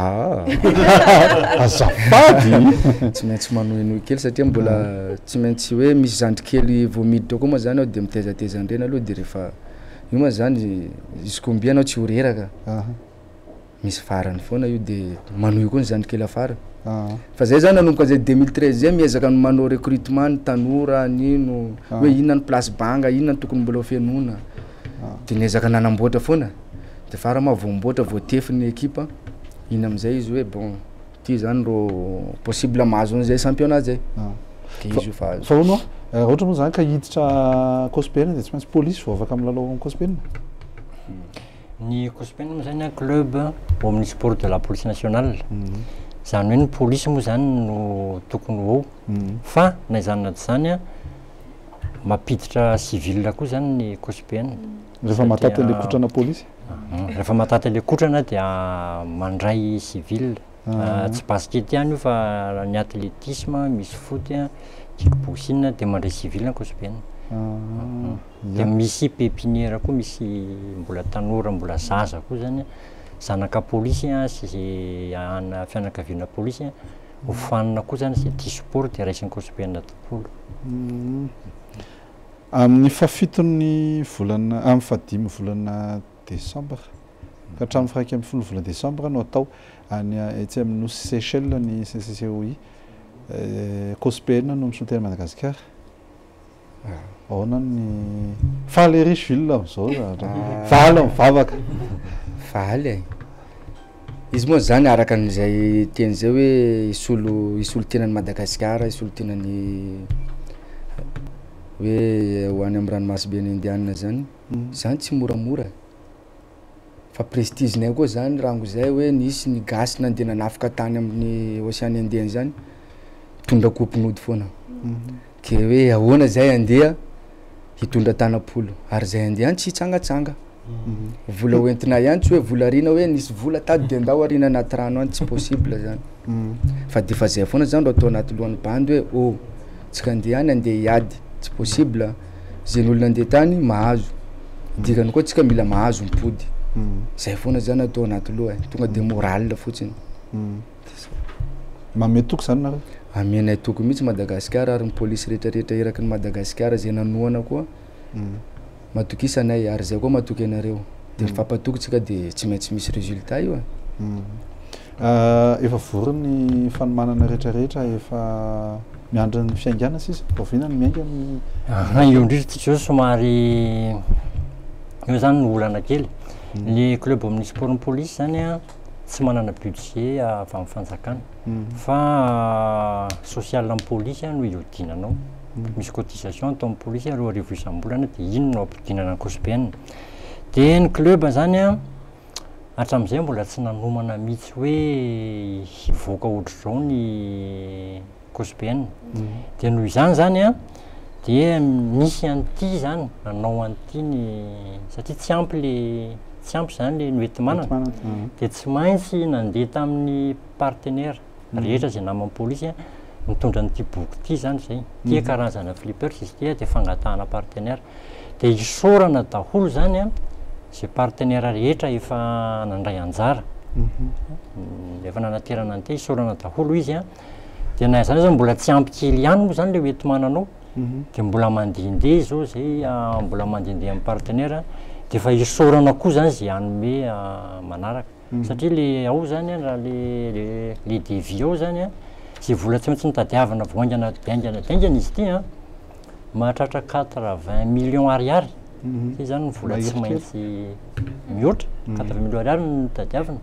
azafady
tsy maintsy manohinohy kely satria mbola tsy maintsy hoe misy zandry kely vao miditra koa moa zany ao de mitezatezandrena aloha de rehefa io moa zany izy combien anao tsy ho reraka misy farany foana io de manohy koa ny zandry kely afara fa zay zany nanomboka zay 2013 zay miezaka ny manao recrutement ny tanora nino hoe inona ny place banga inona ny tokony mbola fianona de niezaka nanamboatra foana de fara ma voamboatra voatefy ny ekipa iny amizay izy hoe bon ty zany ro possible mahazo an'izay championnat zay ke izy io fa
ono ohatra moa zany ka hiditra Cospien de tsy maintsy police vao afaka milalao amin'ny Cospien
ny Cospien moa zany club au amin'ny sport de la police nationale zany hoe ny police moa zany no tokony ao fa na izany tsy zany mampiditra civil koa zany ny Cospien
rehefa mataty le kotrana police
rehefa mataty le kotrana dia mandray civil tsy basket ihany io fa ny athlétisme misy foot kickboxing de mandray civil Cospien de misy pépinière koa misy mbola tanora mbola zaza koa zany zanaka police sy ana fianakaviana police hofanina koa zany zay tia sport de raisin'ny Cospien tompolo
amin'ny fafitony volana amin'ny fadimy volana décembre ka hatramin'ny faraika ambin'ny folo volana décembre no atao any etsy amin'ny nosy Seychelles ny CCCOI Cospien no misotera Madagasikara ahoana ny faly Richeville am'izao faly mivavaka
faly izy moa zany araka n'izay teny zay hoe isolo tenan'ny Madagasikara isolo tenan'ny hoe ho any amin'ny ranomasy ny indiana zany zany tsy moramora fa prestigenay koa zany rango zay hoe nisy ny gasy nandeha nanafika tany amin'ny Océan Indien zany tondra kopin'ody foana ke hoe ahoana zay andeha hitondra tanapolo ary zay andeha tsy hitsangatsanga vola hoentina ihany tsy hoe vola rina hoe nisy vola tady de andao arina anaty rano any tsy possible zany fa de fa zay foana zany ro atao anaty lohan'ny bandy hoe tsika andeha any andeha hiady tsy possible zay n'olona andeha tany mahazo dikany koa tsika mila mahazo mipody zay foana zany atao anaty loha tonga de moral fotsiny
mametoko zany nareo
amenay toko mihitsy Madagasikara ary ny police rehetrarehetra eraky ny Madagasikara zay nanohana koa matokisanay ary zay koa matoky anareo de mifampatoky tsika de tsy maintsy misy résultat io
efa vorony fanomanana rehetrarehetra efa miandra ny fiaingana sisa ovina ny miainga
io indrindra tsy zao somary io zany ny olana kely le club amin'ny sport police zany tsy manana budget avy amin'ny fanjakana fa social amin'ny police no iodinanao misy cotisation atao amin'ny police 2,000 isam-bolana de iny no ampidinana ny Cospien de ny club zany hatramin'izay mbola tsy nanomana mihitsy hoe hivoaka ohatr'izao ny Cospien de noho izany zany de misy an'ity zany nanao an'ity ny satria tsy ampy zany le noetimana de tsy maintsy nandeha tamin'ny partenaire rehetra zay namany police mitondra n'ity boky ity zany zay tia karazana flipper izy tia de fangatahana partenaire de isorana daholo zany zay partenaire rehetra efa nandray anjara efa nanaterana an'ity isorana daholo izy de na zany zany mbola tsy ampy kely ihany moa zany le oetimananao de mbola mandehandeha zao zay mbola mandehandeha amin'ny partenaire de fa isorana koa zany zay anome manaraka satria le ao zany raha le devis ao zany zay vola tsy maintsy nitadiavana voaingana daingana izy ity mahatratra 80 millions ariary zay zany vola tsy maintsy mihoatra 80 millions ariary no tadiavina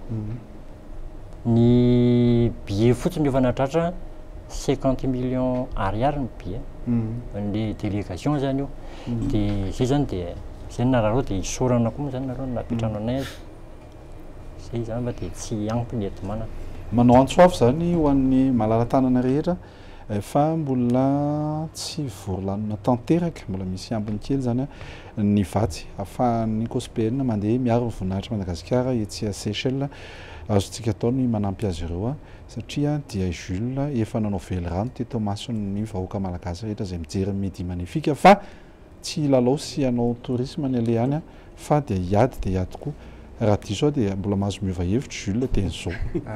ny billet fotsiny efa natratra 50 millions ariary ny billet le délégation zany io de zay zany de zay narareo de isorana koa moa zany nareo napetrano anay azy zay zany fa de tsy ampy ny eto manana
manao antsoafy zany ho an'ny malala-tanana rehetra fa mbola tsy voalanona tanteraka mbola misy ambiny kely zany ny vatsy ahafahan'ny COSPN mandeha miaro ny voninahitra Madagasikara etsy à Seychelles azontsika atao ny manampy azy ireo satria dia Jules efa nanao velorano teto masony vahoaka malagasy rehetra zay mijery Midi Magnifique fa tsy lalao sy anao tourisme ny ale any fa dia hiady koa raha diso dia mbola mahazo miova hevitra Jules teny zao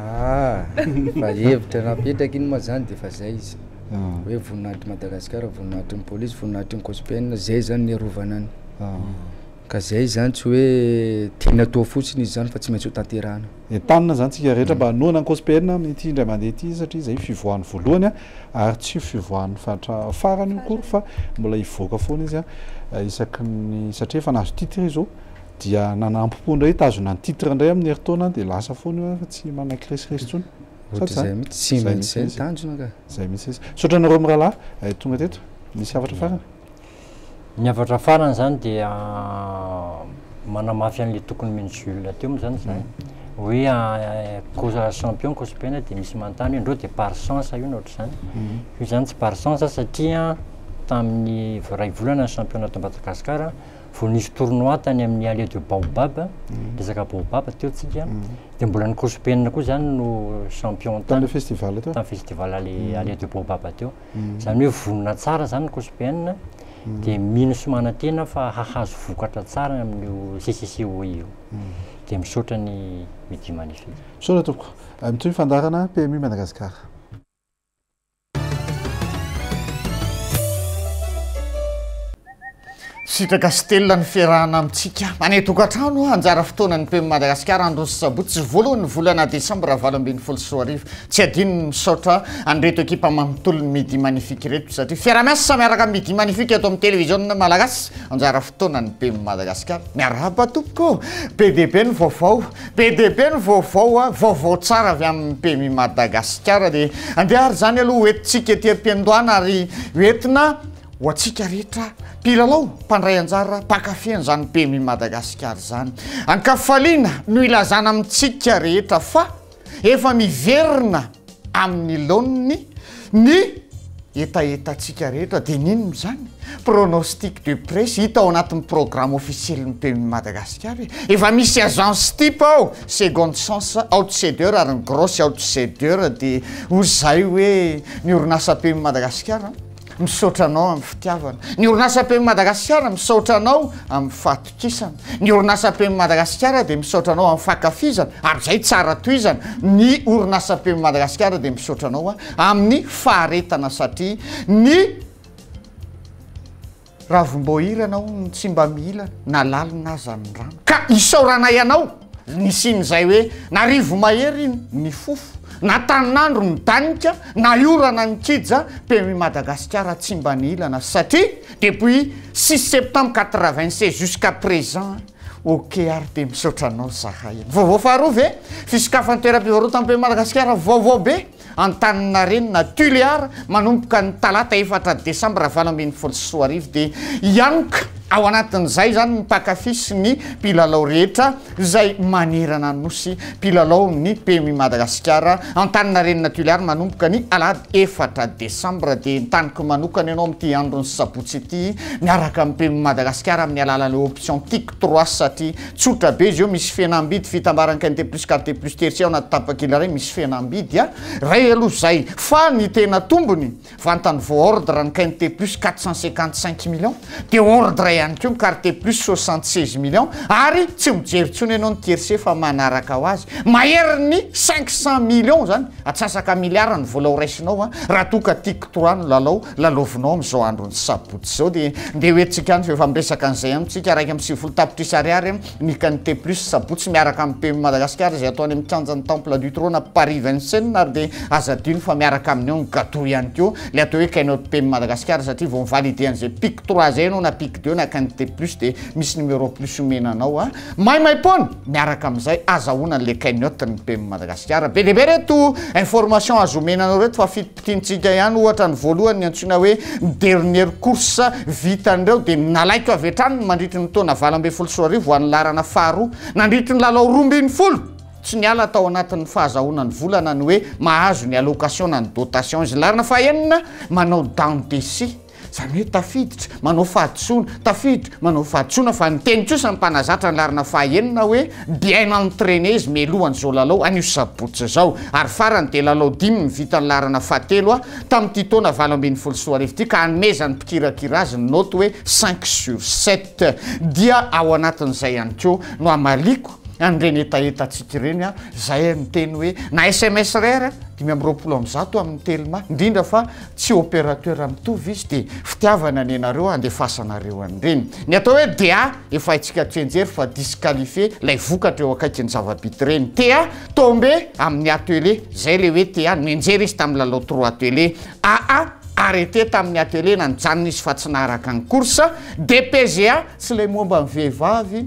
fa hevitra napetraka iny moa zany de fa zay izy hoe voninahitry Madagasikara voninahitry ny polisy voninahitry ny COSPN zay zany niarovana any ka zay zany tsy hoe teny atao fotsiny izy zany fa tsy maintsy ho tanterahana
tanina zany tsika rehetra mba hanoana ny COSPN amin'ity indray mandeha ity satria zay fivoahany voalohany ary tsy fivoahany fatra farany io kory fa mbola hivoaka foana izy isaky ny satria efa nahazo titre izao dia nanampopo indray tazona ny titre indray amin'ny heritaona dia lasa foana io fa tsy manakiresiresy tsony
zay mihitsy tsy maintsy zay tanjona ka
zay mihitsy izy sotranareo mirahalahy tonga teto misy afatra farany
ny avatra farany zany dia manamafy an'le tokony mensuel teo moa zany zany hoe cause champion COSPN dia misy manontany ndreo dia par chance io na ohatry zany io zany tsy par chance satria tamin'ny ray volana ny championnat de Madagasikara vao nisy tournoi tany amin'ny allée de Baobab resaka Baobab teo tsika dia mbola ny COSPN koa zany no champion
tany festival teo
tany festival allée de Baobab teo zany hoe vonona tsara zany ny COSPN dia mino somana tena fa hahazo vokatra tsara amin'io CCCOI io dia misaotra ny Midi Magnifique
saotra tompoko mitoy fandarana PMI Madagasikara
sitraka stelina ny fiarahana amintsika maneto-katrano anjara fotoanany PMI Madagasikara andro sy sabotsy voalohany volana desambra 2024 tsy adino misaotra andreto ekipa manontolo ny Midi Magnifique reto satria fiaramiasa miaraka Midi Magnifique ato amin'ny télévision malagasy anjara fotoanany PMI Madagasikara miarahaba tompoko PDP ny vaovao vaovao tsara avy amin'ny PMI Madagasikara dia andehary zany aloha hoentintsika ety am-piandohana ary hoentina ho atsika rehetra mpilalao mpandray anjara mpakafeny zany PMI Madagasikara zany ankafaliana no ilazana amintsika rehetra fa efa miverina amin'ny laoniny ny etaetatsika rehetra dia ninony zany pronostic de presse hita ao anatin'ny programme officiel ny PMI Madagasikara efa misy agence type ao seconde chance outsideur ary ny grosse outsideur dia ozay hoe ny orinasa PMI Madagasikara misaotra anao amin'ny fitiavana ny orinasa PMI Madagasikara misaotra anao amin'ny fahatokisana ny orinasa PMI Madagasikara dia misaotra anao amin'ny fakafizana ary zay tsara toizana ny orinasa PMI Madagasikara dia misaotra anao amin'ny faharetana satria ny ravim-boahira anao tsy mba mila na lalina aza ny rano ka isaorana ianao ny sin'izay hoe narivo mahery ny fofo na taninandro ny danika na iorana ny kija PMI Madagasikara tsy mba nilana satria depuis 6 septembre 96 jusqu'à présent ok ary dia misaotra anao zahay vaovao faharoa ve fisokafany toeram-pivarotana PMI Madagasikara vaovao be antanina renina Tuléar manomboka ny talata 4 desambra 2024 dia ianoka ao anatin'izay zany ny mpakafisy ny mpilalao rehetra zay manerana nosy mpilalao ny PMI Madagasikara antanina renina Tuléar manomboka ny alady 4 desambra dia nitaniko manokana ianao amin'ity androny sabotsy ity miaraka amin'ny PMI Madagasikara amin'ny alalan'ny option TIC 3 satria tsotra be izy eo misy fihenam-bidy fitambarany quinte plus quarte plus tertiaire anaty tapakila ray misy fihenam-bidy ray aloha zay fa ny tena tombony vantany vo ordre ny quinte plus 455 millions dia ordre ihany ko carte plus 76 millions ary tsy mijerytsony ianao ny tierce fa manaraka ho azy mahery ny 500 millions zany atsasaka milliard ny vola ho raisinao a raha toka tiako toano lalaovinao am'izao androny sabotsy zao de hoentsika any fefa miresaka an'izay amitsika raiky am'sivolo tapitrisy ariary ny qualité plus sabotsy miaraka amin'ny pays Madagascar zay ataony amin'ny kianjan'ny temple du trône Paris 27 ary de azadino fa miaraka amin'io ny gâteau ihany keo le atao hoe cainote pays Madagascar satria vao mivalide an'izay pic 3 zay anao na pic 2 na qualité plus de misy numéro plus omenanao a maimaimpona miaraka amin'izay azahoana le cainote ny pays Madagascar be deaibe reto information azo omenanao reto fa fitipitintsika ihany ohatra ny voalohany ny antsoina hoe dernière course vitan'ireo de nalaiko avy hatrany mandritry ny taona 20 ho an'ny larana faharoa nandritry ny lalao 20 tsy niala tao anatin'ny fahazahoana ny volana ny hoe mahazo ny allocation na ny dotation izy larina fahenina manao dentesi zany hoe tafiditra manao fahadisoana tafiditra manao fahadisoana fa nyteny kosa ny mpanazatra ny larina fahenina hoe bien entraîné izy melohan'izao lalao anio sabotsy zao ary farany de lalao 10 mivita ny larana fahatelo a tamin'ity taona 20 ty ka anomezany mpikirakira azy ny note hoe 5/7 dia ao anatin'izay ihany keo no amaliko andreny etaetatsika ireny a zay miteny hoe na SMS rera 520 amin'ny telma indrindra fa tsy opérateur mitovy izy de fitiavana ny anareo andefasanareo an'ireny ny atao hoe DA efa haitsika tsenjery fa disqualifié lay vokatra eo akaiky ny zava-bity reny TA tombe amin'ny atelier zay le hoe TA nenjery izy tamin'ny lalao 3 atelier AA arrêté tamin'ny atelier na nijanona izy fa tsy naharaka ny course DPGA tsy lay momba ny vehivavy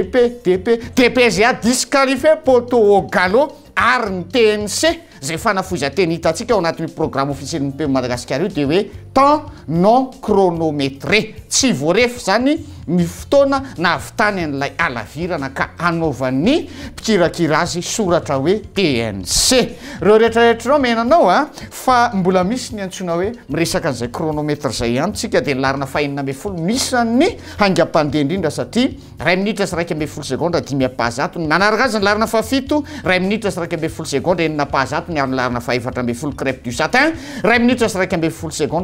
DPGA disqualifié poto au galop ary ny TNC zay fanafozateny hitatsika ao anatin'ny programme officiel ny pays Madagascar io de hoe temps non chronométré tsy voarefy zany ny fotoana na avitany an'ilay alavirana ka anaovan'ny mpikirakira azy soratra hoe TNC reo rehetrarehetra nao menanao a fa mbola misy ny antsoina hoe miresaka an'izay chronomètre zay ihany tsika de larina fahenina ambe folo nisan'ny haingam-pandeha indrindra satria 2 minitra sy 1 seconde 10 ny manaraka azy ny larina fafito 2 minitra sy 1 seconde 9 ny amin'ny larina fa 4 crêpe du satin 2 minitra sy 1 seconde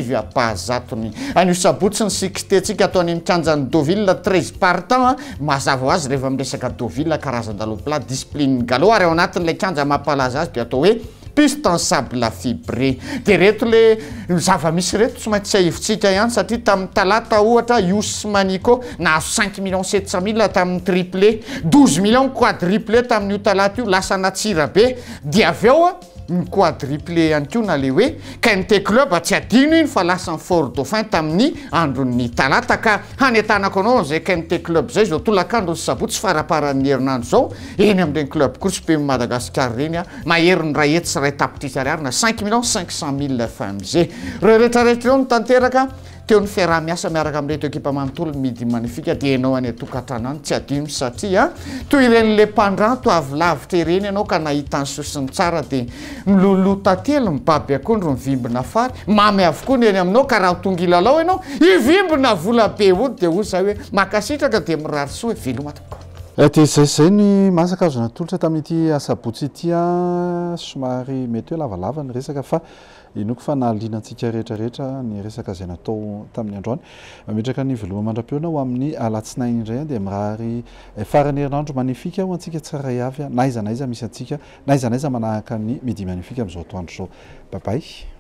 9 ny anio sabotsy ny 60 tsika ataony mikanjany Deauville 13 partant mazava azy rehefa miresaka Deauville karazan-dalo plat discipline galop ary ao anatin'ilay kanja mampalaza azy de atao hoe piste en sable fibré de reto le zava-misy reto tsy maintsy ahevitsika ihany satria tamin'ny talata ohatra Youssou Maniko nahazo 5 700 000 tamin'ny triplé 12 millions quadruplé tamin'io talata io lasa natsira be dia avy eo ny quadruplé ihany ko na le hoe Quinte Club tsy adino iny fa lasa ny Fort Dauphin tamin'ny andron'ny talata ka hanetanako anao zay Quinte Club zay zao tolakandro ny sabotsy faraparan'ny herinandro zao eny amin'ireny club course pays Madagascar reny a mahery ny ray etsy ray tapitrisy ariary na 5 500 000 fa am'izay reo rehetrarehetra reo ny tanteraka teo ny fiaraha-miasa miaraka amin'reto ekipa manontolo midi magnifika dia ianao any atokantrano any tsy adino satria toy iren'le mpandranto avy lavitra ireny ianao ka nahita ny sosiny tsara dia milolota telo mibaby akondro mivimbina fary mamy avokoa ny eny aminao ka raha tonga ilalao ianao ivimbina vola be ody dia ozy zay hoe makasitraka dia mirary soa hoe velomatoko
de zay ny masaka azo natolotra tamin'ity asabotsy ity a somary mety hoe lavalava ny resaka fa inoko fa nahalianantsika rehetrarehetra ny resaka zay natao tamin'ny androany mametraka ny veloma mandram-peona ho amin'ny alatsinainy indray dia mirary farany herinandro manifika ho antsika tsaray avy a na iza misy antsika na iza manahaka ny midi manifika amin'izao toandro zao babay